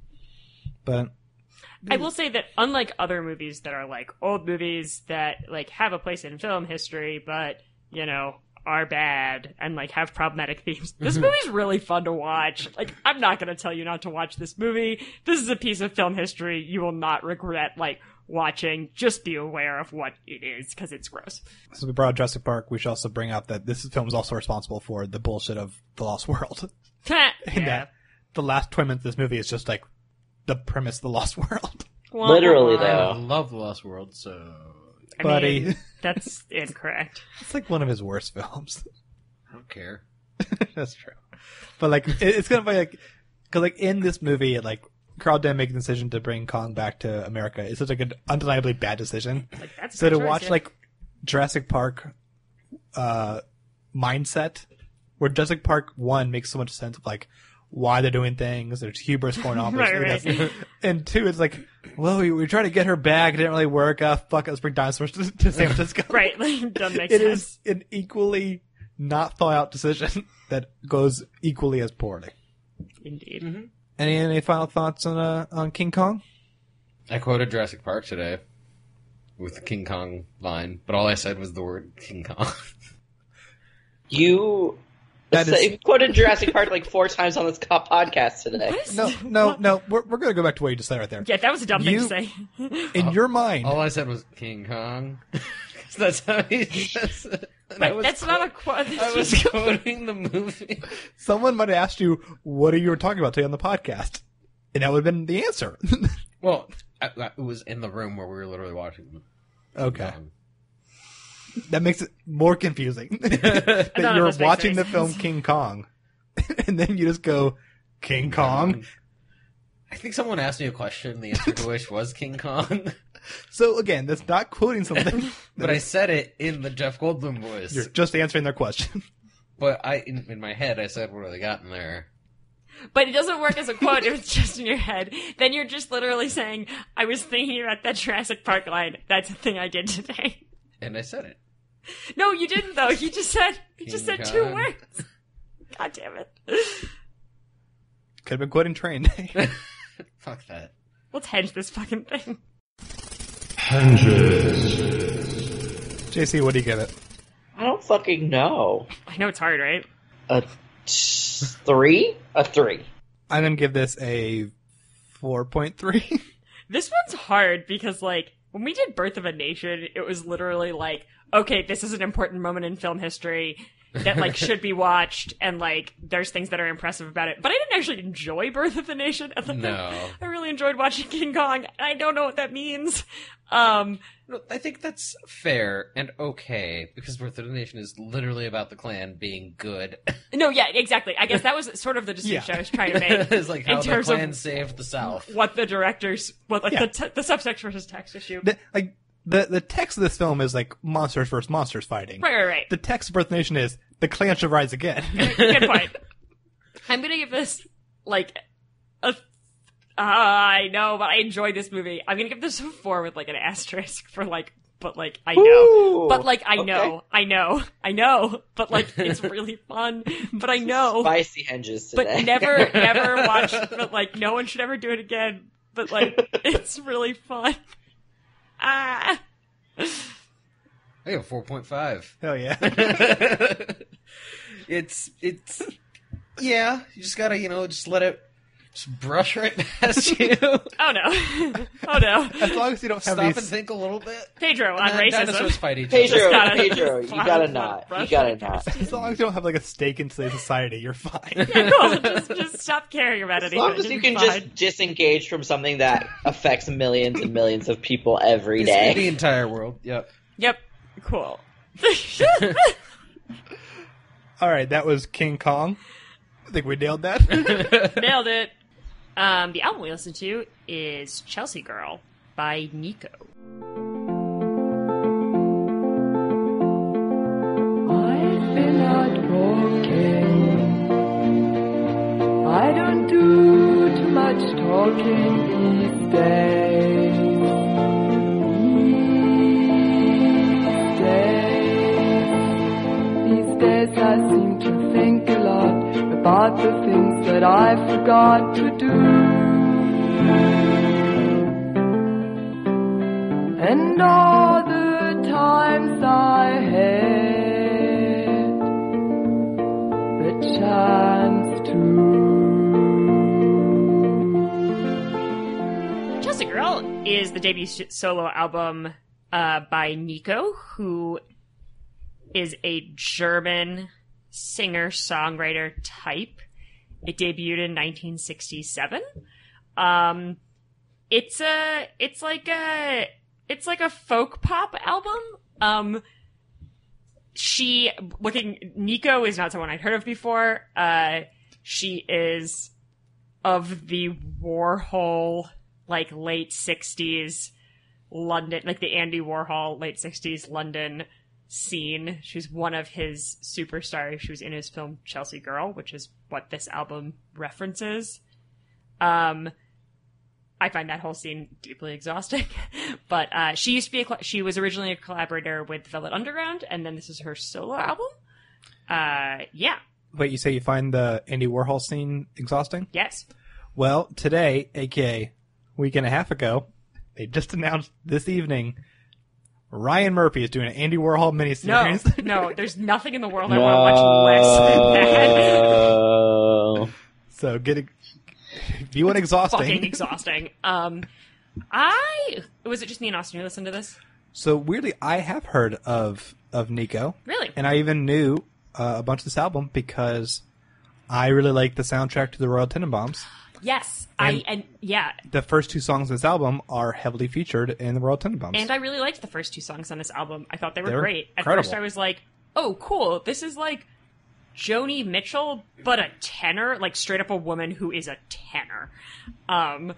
But I will say that unlike other movies that are like old movies that like have a place in film history, but, you know, are bad and like have problematic themes, this movie's really fun to watch. Like, I'm not going to tell you not to watch this movie. This is a piece of film history you will not regret, like, watching. Just be aware of what it is, because it's gross. So we brought up Jurassic Park. We should also bring up that this film is also responsible for the bullshit of The Lost World. yeah. In that the last twenty minutes of this movie is just like the premise of The Lost World. Literally, Wah, I wah, wah. though. love The Lost World, so... I Buddy. mean, that's incorrect. It's like one of his worst films. I don't care. That's true. But like, it, it's kind of funny, like, cause like in this movie, like, Carl Dam making the decision to bring Kong back to America is such like an undeniably bad decision. Like, that's So a to choice, watch yeah. like Jurassic Park, uh, mindset, where Jurassic Park one makes so much sense of like why they're doing things, there's hubris going on, Right, there's- right. and two, it's like, well, we, we tried to get her back, it didn't really work. Uh, fuck it, let's bring dinosaurs to, to San Francisco. Right, like, doesn't make It sense. is an equally not thought out decision that goes equally as poorly. Indeed. Any any final thoughts on uh, on King Kong? I quoted Jurassic Park today with the King Kong line, but all I said was the word King Kong. You That is- say, quoted Jurassic Park like four times on this co- podcast today. No, no, no. We're we're gonna go back to what you just said right there. Yeah, that was a dumb You- thing to say. In your mind, All I said was King Kong. 'Cause that's how he says it. And I Right, was that's not a quote. I was quoting the movie. someone might have asked you, "What are you talking about today on the podcast?" And that would have been the answer. Well, I, I, it was in the room where we were literally watching them. Okay, Um, that makes it more confusing. that None of you're this makes watching any the film sense. King Kong, and then you just go King Kong. I think someone asked me a question, the answer to which was King Kong. So again, that's not quoting something. But I said it in the Jeff Goldblum voice. You're just answering their question. But I, in, in my head, I said, what have they got in there? But it doesn't work as a quote if it's just in your head. Then you're just literally saying, I was thinking about that Jurassic Park line. That's the thing I did today. And I said it. No, you didn't, though. You just said, you just King said two Kong. words. God damn it. Could have been quoting Train Day. Fuck that. Let's hedge this fucking thing. J C, what do you give it? I don't fucking know. I know it's hard, right? A t- three? A three. I'm gonna give this a four point three. This one's hard because, like, when we did Birth of a Nation, it was literally like, okay, this is an important moment in film history that, like, should be watched, and, like, there's things that are impressive about it. But I didn't actually enjoy Birth of a Nation at the No. time. I really enjoyed watching King Kong. I don't know what that means. Um, No, I think that's fair and okay, because Birth of the Nation is literally about the Klan being good. no, yeah, exactly. I guess that was sort of the distinction Yeah. I was trying to make. It's like in how the terms of Klan saved the South. what the directors, what, like, Yeah. the, t- the subtext versus text issue. The, like the the text of this film is like monsters versus monsters fighting. Right, right, right. The text of Birth Nation is the Klan should rise again. Good point. I'm gonna give this, like, a... Uh, I know, but I enjoyed this movie. I'm gonna give this a four with, like, an asterisk for, like, but like I know, Ooh, but like I okay. know, I know, I know, but like it's really fun, but I know, Spicy henges today. but never, never watch, but like no one should ever do it again, but like it's really fun. Ah. I have a four point five. Hell yeah. It's, it's, yeah, you just gotta, you know, just let it just brush right past you. Oh no, oh no. As long as you don't have Stop these... and think a little bit. Pedro And on then racism. dinosaurs fight each Pedro, other. gotta- Pedro, you fine, gotta fine, not. brush You gotta it. not. As long as you don't have like a stake in today's society, you're fine. Yeah, cool. Just, just stop caring about As anything. long as you can Fine. just disengage from something that affects millions and millions of people every It's the day. entire world. Yep. Yep. Cool. All right, that was King Kong. I think we nailed that. Nailed it. Um, the album we listened to is Chelsea Girl by Nico. I've been out walking. I don't do too much talking these days. These days. These days I seem to think a lot about the things that I forgot to do. And all the times I had the chance to. Chelsea Girl is the debut sh- solo album uh, by Nico, who is a German singer-songwriter type. It debuted in nineteen sixty-seven. Um, it's a, it's like a, it's like a folk pop album. Um, she, looking, Nico is not someone I'd heard of before. Uh, she is of the Warhol, like, late sixties London, like the Andy Warhol late sixties London scene. She was one of his superstars. She was in his film Chelsea Girl, which is what this album references. Um, I find that whole scene deeply exhausting. But uh, she used to be a, she was originally a collaborator with Velvet Underground, and then this is her solo album. Uh, yeah. Wait, you say you find the Andy Warhol scene exhausting? Yes. Well, today, aka a week and a half ago, they just announced this evening Ryan Murphy is doing an Andy Warhol No, miniseries. no, there's nothing in the world I want to watch less than that. No. So get a, if you want exhausting. Fucking exhausting. Um, I was it just me and Austin who listened to this? So weirdly, I have heard of of Nico, Really? and I even knew uh, a bunch of this album because I really like the soundtrack to the Royal Tenenbaums. Yes, And- I and yeah, The first two songs in this album are heavily featured in the Royal Tenenbaums. and I really liked the first two songs on this album. I thought they were They were great. At incredible. first, I was like, "Oh, cool! This is like Joni Mitchell, but a tenor, like straight up a woman who is a tenor." Um,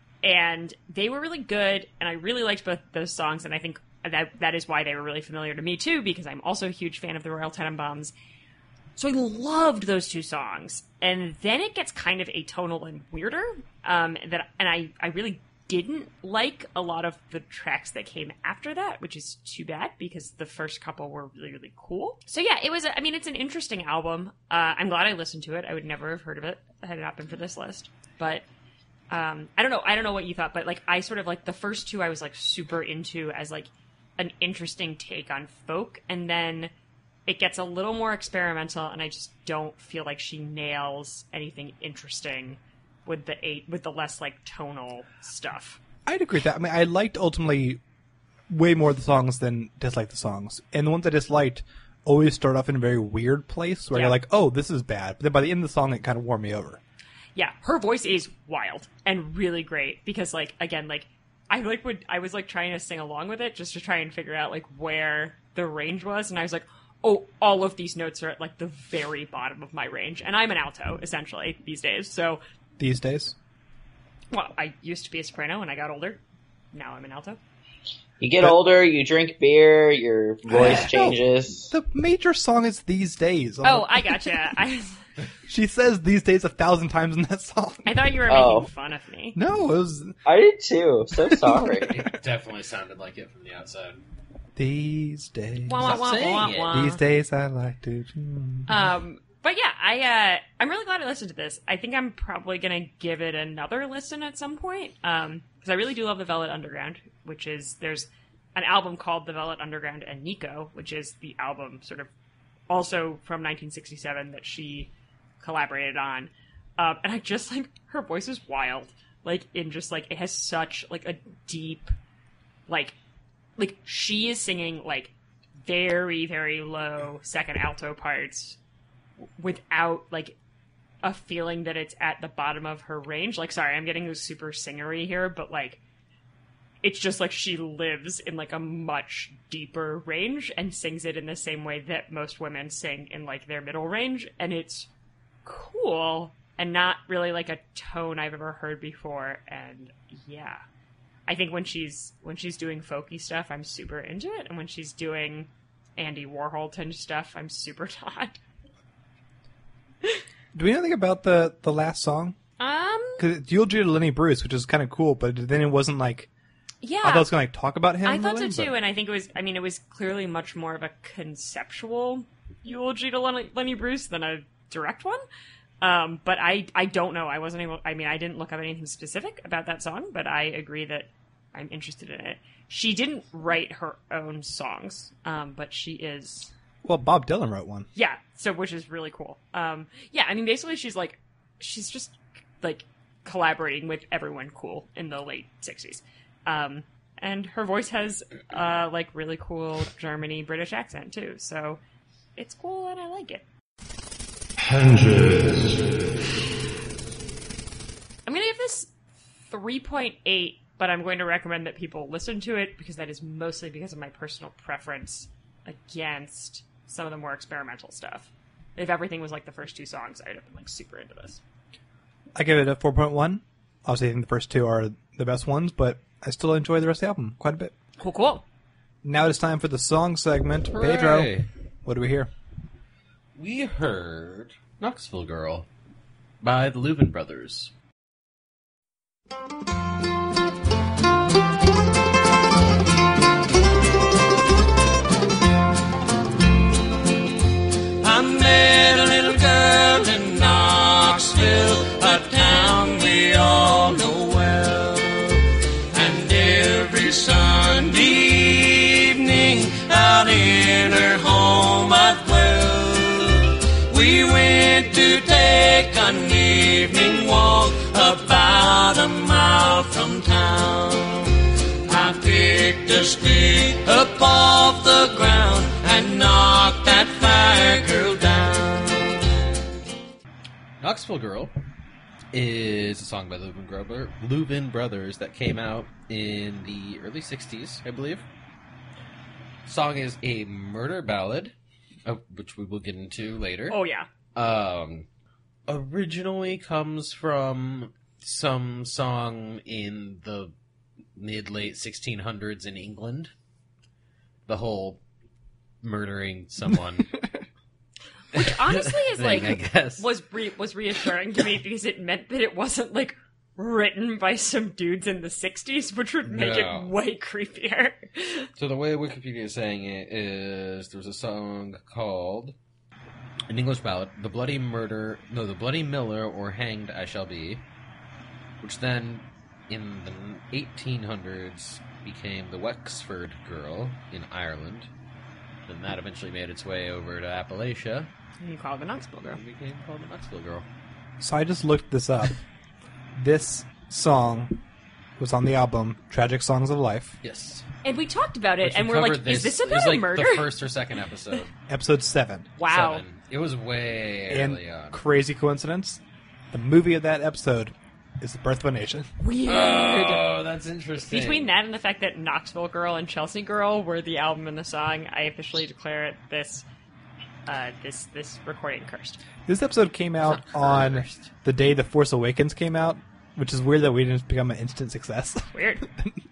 and they were really good, and I really liked both those songs, and I think that that is why they were really familiar to me too, because I'm also a huge fan of the Royal Tenenbaums. So I loved those two songs, and then it gets kind of atonal and weirder. Um, that and I, I really didn't like a lot of the tracks that came after that, which is too bad because the first couple were really really cool. So yeah, it was. A, I mean, it's an interesting album. Uh, I'm glad I listened to it. I would never have heard of it had it not been for this list. But um, I don't know. I don't know what you thought, but like I sort of like the first two I was like super into as like an interesting take on folk, and then it gets a little more experimental, and I just don't feel like she nails anything interesting with the eight with the less like tonal stuff. I'd agree with that. I mean, I liked ultimately way more of the songs than disliked the songs. And the ones I disliked always start off in a very weird place where Yeah. you're like, oh, this is bad. But then by the end of the song, it kind of won me over. Yeah, her voice is wild and really great because like again like I like would I was like trying to sing along with it just to try and figure out like where the range was, and I was like, oh, all of these notes are at like the very bottom of my range, and I'm an alto essentially these days. So, These days? well, I used to be a soprano when I got older. Now I'm an alto. You get But- older, you drink beer, your voice No, changes. The major song is These Days. Oh, I gotcha. I She says These Days a thousand times in that song. I thought you were Oh. making fun of me. No, it was... I did too. So sorry. It definitely sounded like it from the outside. These days. Wah, wah, wah, wah, saying wah. These days I like to. Um, but yeah, I uh, I'm really glad I listened to this. I think I'm probably gonna give it another listen at some point. Um, because I really do love the Velvet Underground, which is there's an album called The Velvet Underground and Nico, which is the album sort of also from nineteen sixty-seven that she collaborated on. Um, and I just like her voice is wild. Like in just like it has such like a deep, like, like she is singing like very very low second alto parts without like a feeling that it's at the bottom of her range. Like, sorry, I'm getting super singery here, but like it's just like she lives in like a much deeper range and sings it in the same way that most women sing in like their middle range, and it's cool and not really like a tone I've ever heard before. And yeah, I think when she's when she's doing folky stuff, I'm super into it, and when she's doing Andy Warhol tinge stuff, I'm super not. Do we know anything about the, the last song? Um, Because it's Eulogy to Lenny Bruce, which is kind of cool, but then it wasn't like... yeah. I thought it was going to like, talk about him. I thought really, so too, but- and I think it was, I mean, it was clearly much more of a conceptual eulogy to Lenny, Lenny Bruce than a direct one. Um, but I, I don't know. I wasn't able, I mean, I didn't look up anything specific about that song, but I agree that I'm interested in it. She didn't write her own songs, um, but she is... Well, Bob Dylan wrote one. Yeah, so which is really cool. Um, yeah, I mean, basically, she's like, she's just like collaborating with everyone cool in the late sixties, um, and her voice has uh, like really cool Germany British accent too. So it's cool, and I like it. Henge. I'm gonna give this three point eight, but I'm going to recommend that people listen to it because that is mostly because of my personal preference against some of the more experimental stuff. If everything was like the first two songs, I'd have been like super into this. I give it a four point one. Obviously, I think the first two are the best ones, but I still enjoy the rest of the album quite a bit. Cool, cool. Now it's time for the song segment. Hooray. Pedro, what do we hear? We heard Knoxville Girl by the Louvin Brothers. I met a little girl in Knoxville, a town we all know well. And every Sunday evening, out in her home I'd dwell. We went to take an evening walk about a mile from town. I picked a stick up off the ground and knocked that fire girl down. Knoxville Girl is a song by Louvin, Grover, Louvin Brothers that came out in the early sixties, I believe. The song is a murder ballad, uh, which we will get into later. Oh, yeah. Um, originally comes from some song in the mid-late sixteen hundreds in England. The whole murdering someone... Which honestly is thing, like I guess. was re- was reassuring to me because it meant that it wasn't like written by some dudes in the sixties, which would make No. it way creepier. So the way Wikipedia is saying it is there's a song called an English ballad, "The Bloody Murder," no, "The Bloody Miller" or "Hanged I Shall Be," which then in the eighteen hundreds became the Wexford Girl in Ireland. Then that eventually made its way over to Appalachia. And you call it the Knoxville Girl. And became called the Knoxville Girl. So I just looked this up. This song was on the album Tragic Songs of Life, Yes. And we talked about it, Which and we we're like, covered is this It about was a like murder? the first or second episode. episode seven. Wow. Seven. It was way And early on. crazy coincidence, the movie of that episode is The Birth of a Nation. Weird. Oh, that's interesting. Between that and the fact that Knoxville Girl and Chelsea Girl were the album and the song, I officially declare it this uh, this this recording cursed. This episode came out Not on cursed. the day The Force Awakens came out, which is weird that we didn't become an instant success. Weird.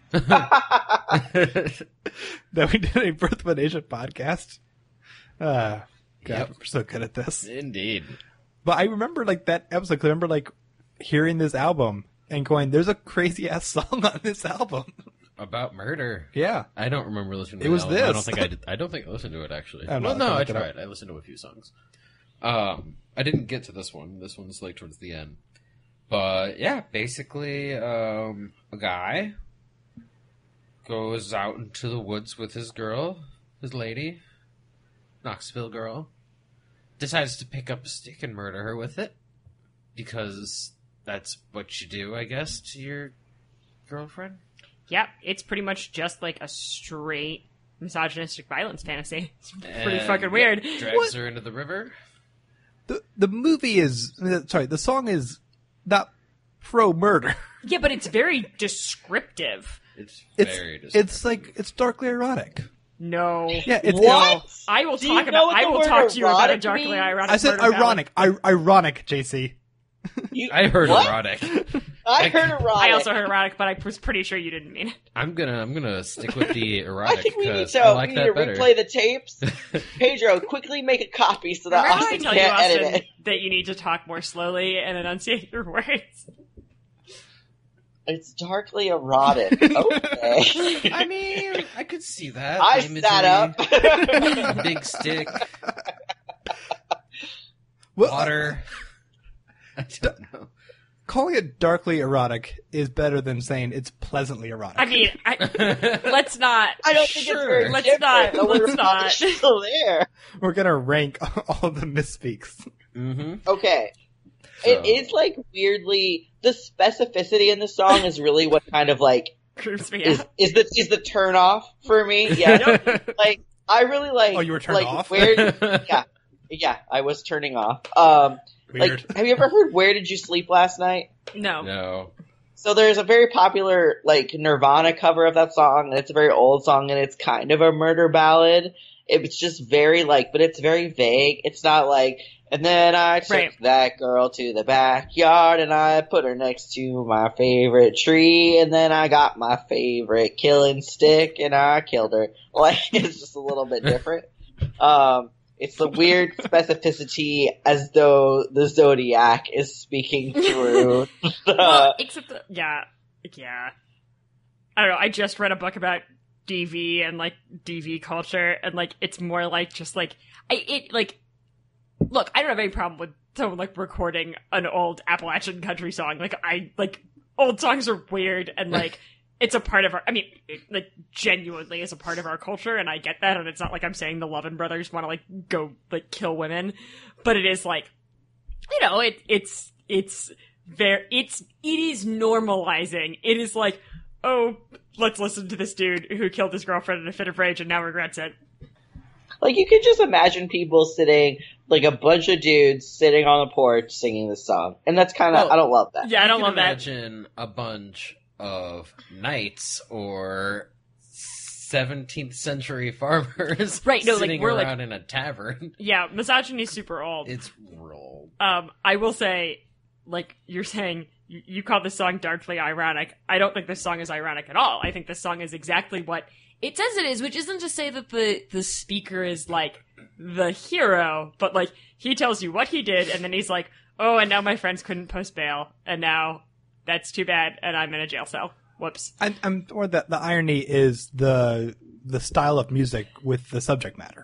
That we did a Birth of a Nation podcast. Uh, God, Yep. we're so good at this. Indeed. But I remember like that episode. 'Cause I remember like hearing this album and going, "There's a crazy ass song on this album." about murder. Yeah. I don't remember listening to It was that album. I this. don't think I did. I don't think I listened to it, actually. I don't know. Well, no, I'll I look it up. tried. I listened to a few songs. Um, I didn't get to this one. This one's like towards the end. But, yeah, basically, um, a guy goes out into the woods with his girl, his lady, Knoxville Girl, decides to pick up a stick and murder her with it, because that's what you do, I guess, to your girlfriend. Yeah, it's pretty much just like a straight misogynistic violence fantasy. It's pretty And, fucking weird. yeah, drags her into the river. The the movie is sorry. The song is not pro murder. Yeah, but it's very descriptive. It's It's very it's like it's darkly erotic. No. Yeah, it's What? I will Do talk you know about. what I the will word talk to you about a erotic darkly means? ironic. I said murder ironic. I, ironic, J C. You, I heard what? erotic. I heard erotic. ballad. I also heard erotic, but I was pretty sure you didn't mean it. I'm gonna I'm gonna stick with the I erotic think we need because to, I like we need that to better. replay the tapes. Pedro, quickly make a copy so that Remember I Austin tell you, can't edit Austin, it. that you need to talk more slowly and enunciate your words? It's darkly erotic. Okay. I mean, I could see that. I Imagery, sat up. big stick, Well, water. I don't know. calling it darkly erotic is better than saying it's pleasantly erotic. I mean, I, let's not. I don't think Sure. it's very Let's different. not- The word let's not. erotic is still there. We're gonna rank all of the misspeaks. Mm-hmm. Okay. So- It is like weirdly the specificity in the song is really what kind of like Creeps me is out. is the is the turn off for me. Yeah. Like I really like Oh, you were turned like, off? Where yeah. Yeah, I was turning off. Um Weird. like have you ever heard Where Did You Sleep Last Night? No. No. So there's a very popular like Nirvana cover of that song, and it's a very old song, and it's kind of a murder ballad. It's just very like, but it's very vague. It's not like, and then I took Right. that girl to the backyard and I put her next to my favorite tree, and then I got my favorite killing stick and I killed her. Like, it's just a little bit different. Um, it's the weird specificity as though the Zodiac is speaking through the, Well, except, the, yeah, yeah. I don't know. I just read a book about D V and like D V culture, and like it's more like just like I it like. Look, I don't have any problem with someone like recording an old Appalachian country song. Like I like old songs are weird, and like it's a part of our. I mean, it, like genuinely is a part of our culture, and I get that. And it's not like I'm saying the Louvin Brothers want to like go like kill women, but it is like, you know, it it's it's very it's it is normalizing. It is like, oh, let's listen to this dude who killed his girlfriend in a fit of rage and now regrets it. like, you can just imagine people sitting, like a bunch of dudes sitting on the porch singing this song. And that's kind of, Well, I don't love that. Yeah, I don't You love can that. imagine a bunch of knights or seventeenth century farmers Right, no, like, sitting we're, like- around in a tavern. Yeah, misogyny is super old. It's real. Um, I will say, like you're saying, you, you call this song darkly ironic. I don't think this song is ironic at all. I think this song is exactly what it says it is, which isn't to say that the, the speaker is like the hero, but like he tells you what he did, and then he's like, oh, and now my friends couldn't post bail, and now that's too bad, and I'm in a jail cell. Whoops. I'm, I'm or the the irony is the the style of music with the subject matter.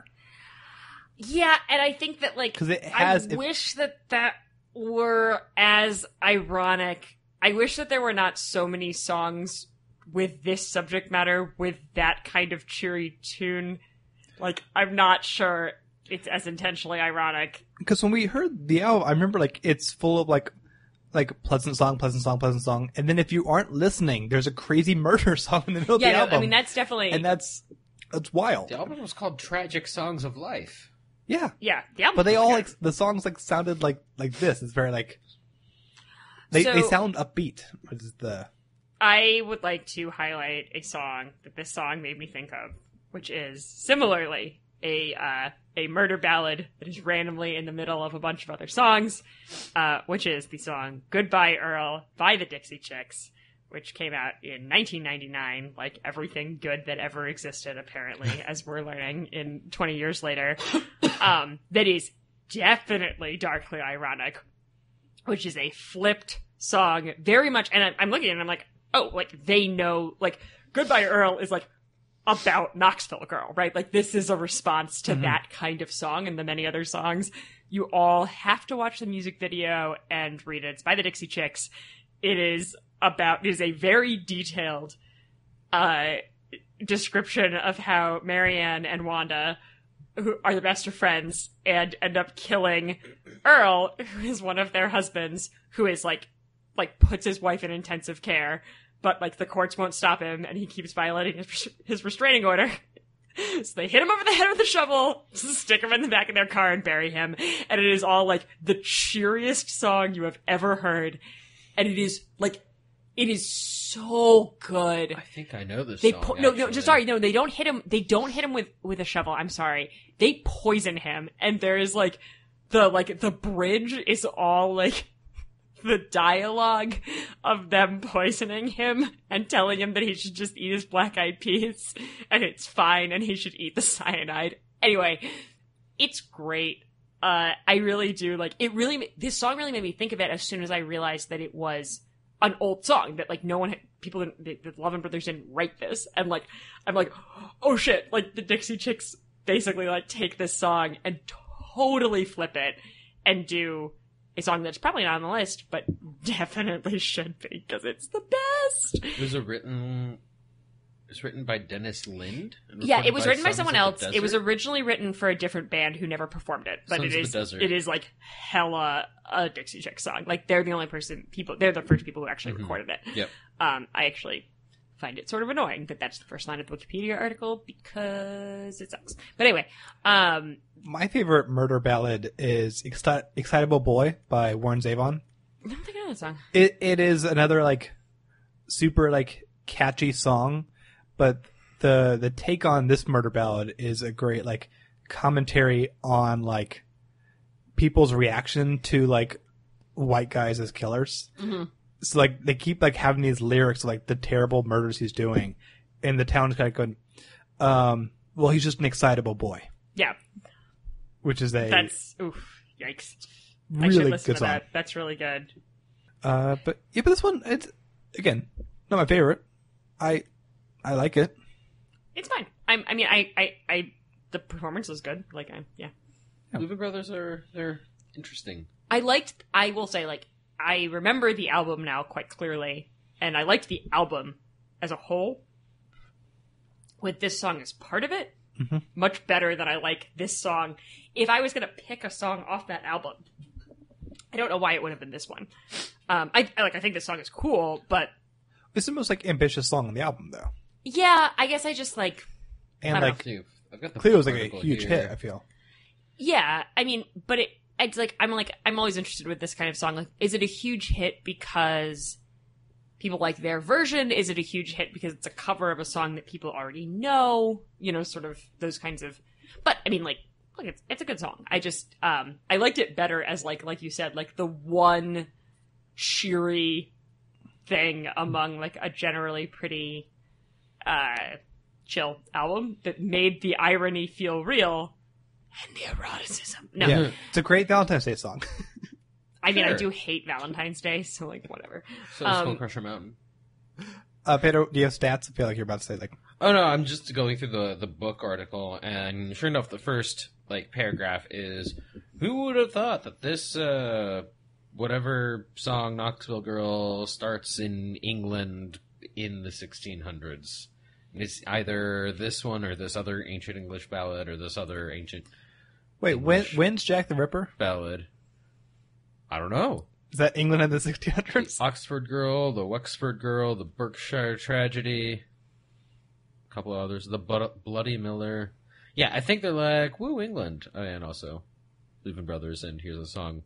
Yeah, and I think that like 'Cause it has- I it- wish that that were as ironic. I wish that there were not so many songs with this subject matter with that kind of cheery tune. Like, I'm not sure it's as intentionally ironic. Because when we heard the album, I remember like it's full of like like pleasant song, pleasant song, pleasant song, and then if you aren't listening, there's a crazy murder song in the middle Yeah, of the no, album. I mean that's definitely and that's that's wild. The album was called Tragic Songs of Life. Yeah, yeah, the album but they was all good. like the songs like sounded like like this. It's very like they So- they sound upbeat. Which is the I would like to highlight a song that this song made me think of, which is similarly a uh, a murder ballad that is randomly in the middle of a bunch of other songs, uh, which is the song "Goodbye Earl" by the Dixie Chicks, which came out in nineteen ninety-nine, like everything good that ever existed, apparently, as we're learning in twenty years later. Um, that is definitely darkly ironic, which is a flipped song, very much, and I'm, I'm looking at it and I'm like, oh, like, they know, like, Goodbye Earl is like about Knoxville Girl, right? Like this is a response to mm-hmm. that kind of song and the many other songs. You all have to watch the music video and read it. It's by the Dixie Chicks. It is about, it is a very detailed uh, description of how Marianne and Wanda, who are the best of friends, and end up killing Earl, who is one of their husbands, who is like, like puts his wife in intensive care, but like the courts won't stop him, and he keeps violating his, his restraining order. So they hit him over the head with a shovel, stick him in the back of their car, and bury him. And it is all like the cheeriest song you have ever heard, and it is like, it is so good. I think I know this they song. Po- no, no, just sorry, no, they don't hit him. They don't hit him with with a shovel. I'm sorry. They poison him, and there is like the like the bridge is all like the dialogue of them poisoning him and telling him that he should just eat his black eyed peas and it's fine and he should eat the cyanide. Anyway, it's great. Uh, I really do like it. Really, this song really made me think of it as soon as I realized that it was an old song that like no one had, people didn't, the, the Louvin Brothers didn't write this, and like I'm like, oh shit, like the Dixie Chicks basically like take this song and totally flip it and do a song that's probably not on the list, but definitely should be because it's the best. Was it written? It was written by Dennis Lind. Yeah, it was written by someone else. Desert? It was originally written for a different band who never performed it, but Sons it of is the Desert. it is like hella a Dixie Chicks song. Like they're the only person people they're the first people who actually mm-hmm. recorded it. Yep. Um, I actually find it sort of annoying that that's the first line of the Wikipedia article because it sucks. But anyway, um, my favorite murder ballad is Exci- "Excitable Boy" by Warren Zevon. I don't think I know that song. It it is another like super like catchy song, but the the take on this murder ballad is a great like commentary on like people's reaction to like white guys as killers. Mm-hmm. So like they keep like having these lyrics of, like the terrible murders he's doing, and the town is kind of going, um, well, he's just an excitable boy. Yeah, which is a that's oof yikes. Really I should listen good to song. that. That's really good. Uh, but yeah, but this one, it's again not my favorite. I I like it. It's fine. I'm, I mean, I, I, I, the performance was good. Like, I, yeah. Louvin Brothers are they're interesting. I liked. I will say, like, I remember the album now quite clearly, and I liked the album as a whole. With this song as part of it, mm-hmm. much better than I like this song. If I was gonna pick a song off that album, I don't know why it would have been this one. Um, I, I like. I think this song is cool, but it's the most like ambitious song on the album, though. Yeah, I guess I just like. And like, know. I've got the Cleo's like a article huge here. hit. I feel. Yeah, I mean, but it. It's like I'm like I'm always interested with this kind of song. Like, is it a huge hit because people like their version? Is it a huge hit because it's a cover of a song that people already know? You know, sort of those kinds of. But I mean, like, look, it's it's a good song. I just um I liked it better as like like you said, like the one cheery thing among like a generally pretty uh chill album that made the irony feel real. And the eroticism. No. Yeah, it's a great Valentine's Day song. I mean, Sure. I do hate Valentine's Day, so, like, whatever. So it's Um, Skull Crusher Mountain. Uh, Pedro, do you have stats? I feel like you're about to say like. Oh no, I'm just going through the the book article, and sure enough, the first like paragraph is, "Who would have thought that this uh, whatever song Knoxville Girl starts in England in the sixteen hundreds? It's either this one or this other ancient English ballad or this other ancient Wait, when English when's Jack the Ripper? ballad. I don't know. Is that England in the sixteen hundreds? The Oxford Girl, the Wexford Girl, the Berkshire Tragedy, a couple of others, the Bud- Bloody Miller. Yeah, I think they're like, woo, England. Oh, and also Louvin Brothers, and here's a song.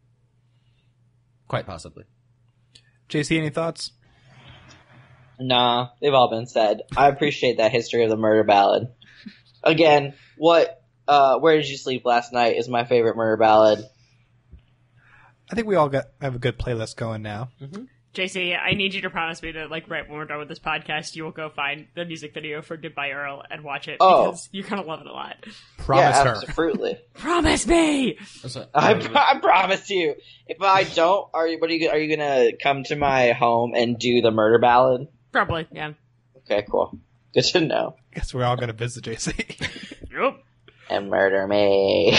Quite possibly. J C, any thoughts? Nah, they've all been said. I appreciate that history of the murder ballad. Again, what, uh, Where Did You Sleep Last Night is my favorite murder ballad. I think we all got have a good playlist going now. Mm-hmm. J C, I need you to promise me that, like, right when we're done with this podcast, you will go find the music video for Goodbye Earl and watch it, Oh. because you're gonna love it a lot. Promise yeah, her. absolutely. Promise me! What's that? I, pro- I promise you. If I don't, are you? What are you? Are you gonna come to my home and do the murder ballad? Probably, yeah. Okay, cool. Good to know. Guess we're all going to visit J C. Yep. And murder me.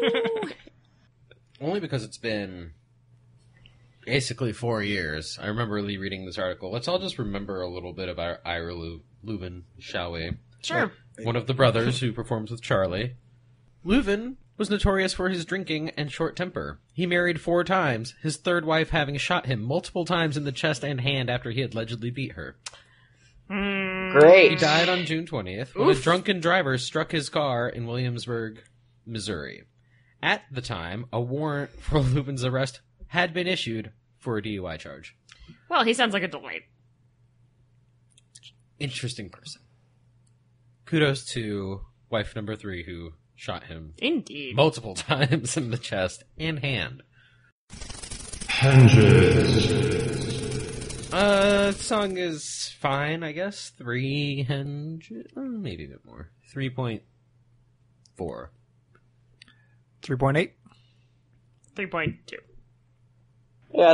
Only because it's been basically four years. I remember Lee reading this article. Let's all just remember a little bit about Ira Lu- Louvin, shall we? Sure. One of the brothers who performs with Charlie. Louvin was notorious for his drinking and short temper. He married four times, his third wife having shot him multiple times in the chest and hand after he had allegedly beat her. Great. He died on June twentieth when a drunken driver struck his car in Williamsburg, Missouri. At the time, a warrant for Louvin's arrest had been issued for a D U I charge. Well, he sounds like a delight. Interesting person. Kudos to wife number three who shot him Indeed. multiple times in the chest and hand. Henges. Uh, song is fine, I guess. Three hundred, uh, maybe a bit more. Three point four. three point eight? three point two. Yeah,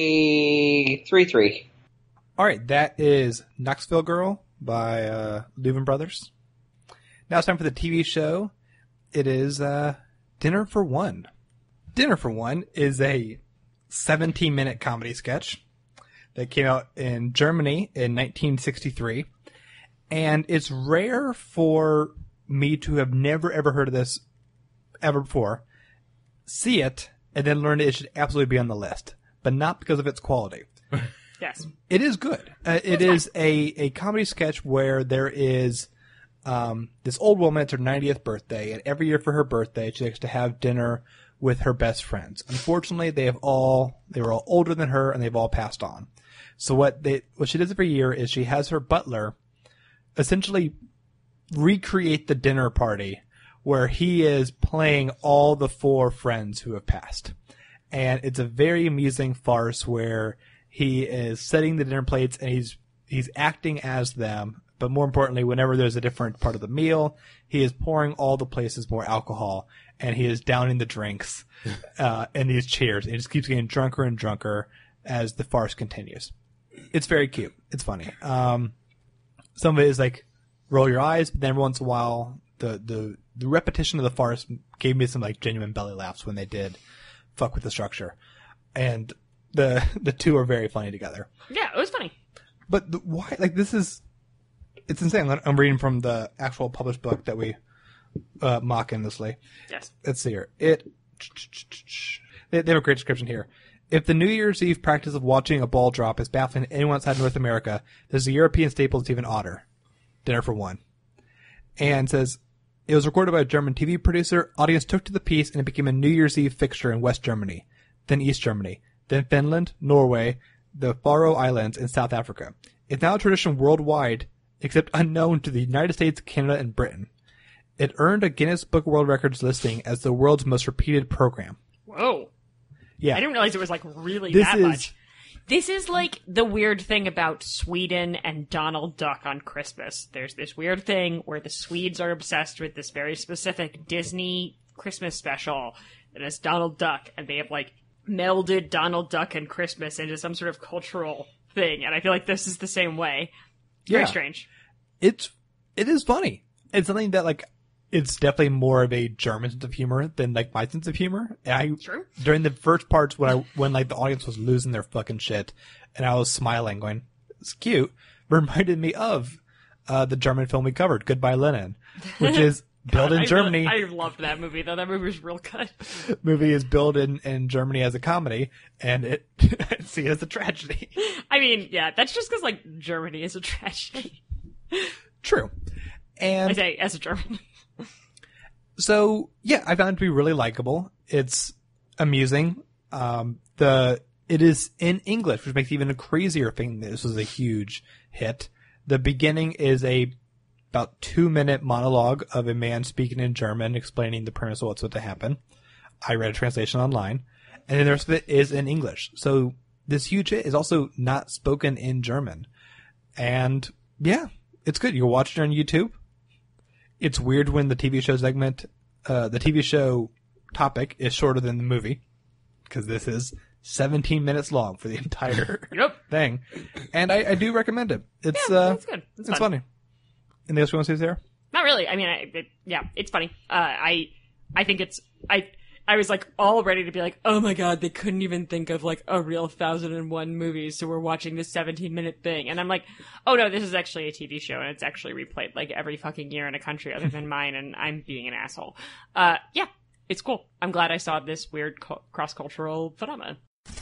three, three, three. All right, that is Knoxville Girl by uh, Louvin Brothers. Now it's time for the T V show. It is uh, Dinner for One. Dinner for One is a seventeen-minute comedy sketch that came out in Germany in nineteen sixty-three. And it's rare for me to have never, ever heard of this ever before, see it, and then learn it should absolutely be on the list. But not because of its quality. Yes. It is good. Uh, it is a, a comedy sketch where there is um, this old woman. It's her ninetieth birthday, and every year for her birthday, she likes to have dinner with her best friends. Unfortunately, they have all they were all older than her, and they've all passed on. So what they what she does every year is she has her butler essentially recreate the dinner party where he is playing all the four friends who have passed. And it's a very amusing farce where he is setting the dinner plates and he's he's acting as them. But more importantly, whenever there's a different part of the meal, he is pouring all the places more alcohol and he is downing the drinks uh, in these cheers. And he just keeps getting drunker and drunker as the farce continues. It's very cute. It's funny. Um, some of it is like roll your eyes, but then every once in a while, the, the, the repetition of the farce gave me some like genuine belly laughs when they did fuck with the structure. And the the two are very funny together. Yeah, it was funny. But the, why? Like this is, it's insane. I'm reading from the actual published book that we uh, mock endlessly. Yes. Let's see here. It. They, they have a great description here. If the New Year's Eve practice of watching a ball drop is baffling anyone outside North America, there's a European staple that's even odder. Dinner for One. And says, it was recorded by a German T V producer. Audience took to the piece and it became a New Year's Eve fixture in West Germany, then East Germany, then Finland, Norway, the Faroe Islands, and South Africa. It's now a tradition worldwide, except unknown to the United States, Canada, and Britain. It earned a Guinness Book of World Records listing as the world's most repeated program. Whoa. Yeah. I didn't realize it was like really This that is- much. This is like the weird thing about Sweden and Donald Duck on Christmas. There's this weird thing where the Swedes are obsessed with this very specific Disney Christmas special that is Donald Duck, and they have like melded Donald Duck and Christmas into some sort of cultural thing, and I feel like this is the same way. Very Yeah. strange. It's, it is funny. It's something that like, it's definitely more of a German sense of humor than like my sense of humor. And I, True. during the first parts when I, when like the audience was losing their fucking shit and I was smiling going, it's cute, reminded me of, uh, the German film we covered, Goodbye Lenin, which is built in I Germany. Really, I loved that movie though. That movie was real good. Movie is built in, in Germany as a comedy and it, see it as a tragedy. I mean, yeah, that's just because like Germany is a tragedy. True. And I say as a German. So, yeah, I found it to be really likable. It's amusing. Um, the, it is in English, which makes it even a crazier thing that this was a huge hit. The beginning is a about two minute monologue of a man speaking in German, explaining the premise of what's about to happen. I read a translation online. And then the rest of it is in English. So this huge hit is also not spoken in German. And yeah, it's good. You can watch it on YouTube. It's weird when the T V show segment, uh, the T V show topic is shorter than the movie, because this is seventeen minutes long for the entire Yep. thing, and I, I do recommend it. It's Yeah, uh, it's good. It's it's fun. funny. Anything else you want to say, Sarah? Not really. I mean, I, it, yeah, it's funny. Uh, I, I think it's, I, I was like all ready to be like, oh my god, they couldn't even think of like a real thousand and one movies, so we're watching this seventeen minute thing. And I'm like, oh no, this is actually a T V show, and it's actually replayed like every fucking year in a country other than mine, and I'm being an asshole. Uh, yeah, it's cool. I'm glad I saw this weird co- cross-cultural phenomenon.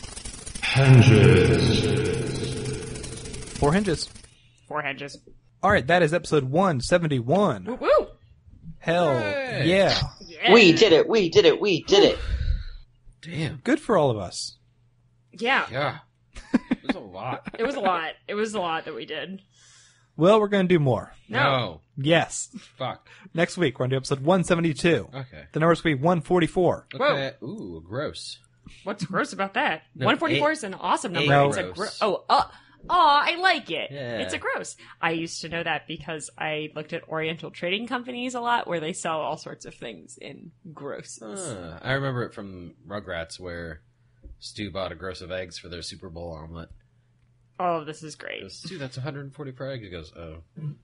Four hinges. Four hedges. All right, that is episode one seventy-one. Woo woo! Hell Hey. yeah. Yeah. We did it. We did it. We did it. Damn. Good for all of us. Yeah. Yeah. It was a lot. It was a lot. It was a lot that we did. Well, we're going to do more. No. Yes. Fuck. Next week, we're going to do episode one seventy-two. Okay. The number's going to be one forty-four. Okay. Ooh, gross. What's gross about that? No, one forty-four eight- is an awesome number. eight It's a gross. gro- oh, uh, oh, I like it. Yeah. It's a gross. I used to know that because I looked at Oriental trading companies a lot, where they sell all sorts of things in grosses. Uh, I remember it from Rugrats where Stu bought a gross of eggs for their Super Bowl omelet. Oh, this is He great. goes, Stu, that's one hundred forty-four eggs. He goes, oh.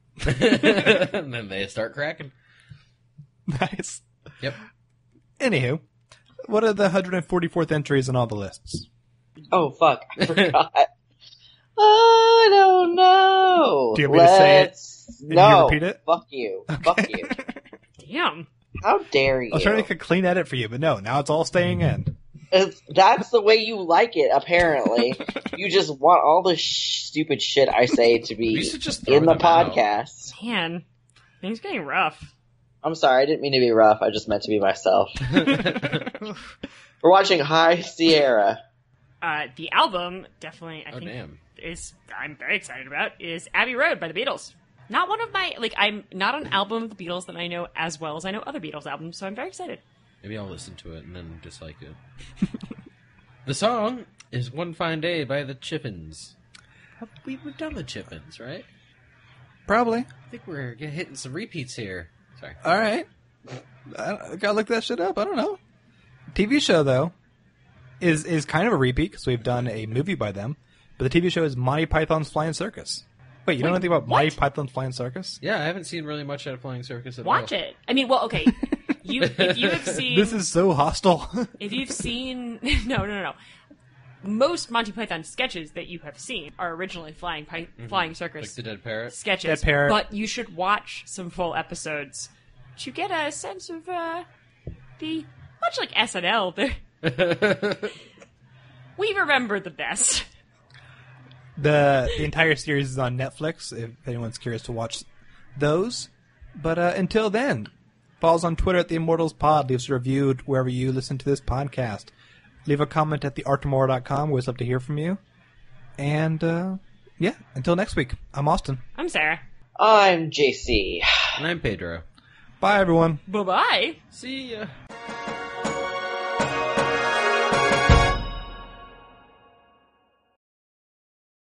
And then they start cracking. Nice. Yep. Anywho, what are the one hundred forty-fourth entries on all the lists? Oh, fuck. I forgot. I don't know. Do you want me to say it Let's... and you No. repeat it? Fuck you. Fuck you. Damn. How dare you? I was trying to make a clean edit for you, but no, now it's all staying in. It's, that's the way you like it, apparently. You just want all the sh- stupid shit I say to You be should just throw in the them out. podcast. Man, things getting rough. I'm sorry, I didn't mean to be rough. I just meant to be myself. We're watching High Sierra. Uh, the album, definitely, I Oh, think, damn. is, I'm very excited about, is Abbey Road by the Beatles. Not one of my, like, I'm not an album of the Beatles that I know as well as I know other Beatles albums, so I'm very excited. Maybe I'll listen to it and then dislike it. The song is One Fine Day by the Chiffins. Have- we- We've done the Chiffins, right? Probably. I think we're get- hitting some repeats here. Sorry. All right. I, I gotta look that shit up. I don't know. T V show, though, is is kind of a repeat because we've done a movie by them. But the T V show is Monty Python's Flying Circus. Wait, you don't know anything about what? Monty Python's Flying Circus? Yeah, I haven't seen really much out of Flying Circus at Watch all. it. I mean, well, okay. You, if you have seen, This is so hostile. if you've seen, no, no, no, no. Most Monty Python sketches that you have seen are originally Flying Pi- Flying Circus Like the Dead Parrot? sketches, Dead Parrot. but you should watch some full episodes to get a sense of uh, the much like S N L. We remember the best. The the entire series is on Netflix if anyone's curious to watch those. But uh, until then, follow us on Twitter at the Immortals Pod. Leave us a review wherever you listen to this podcast. Leave a comment at the art tomorrow dot com. We'd love to hear from you. And uh, yeah, until next week, I'm Austin. I'm Sarah. I'm J C. And I'm Pedro. Bye, everyone. Bye bye. See ya.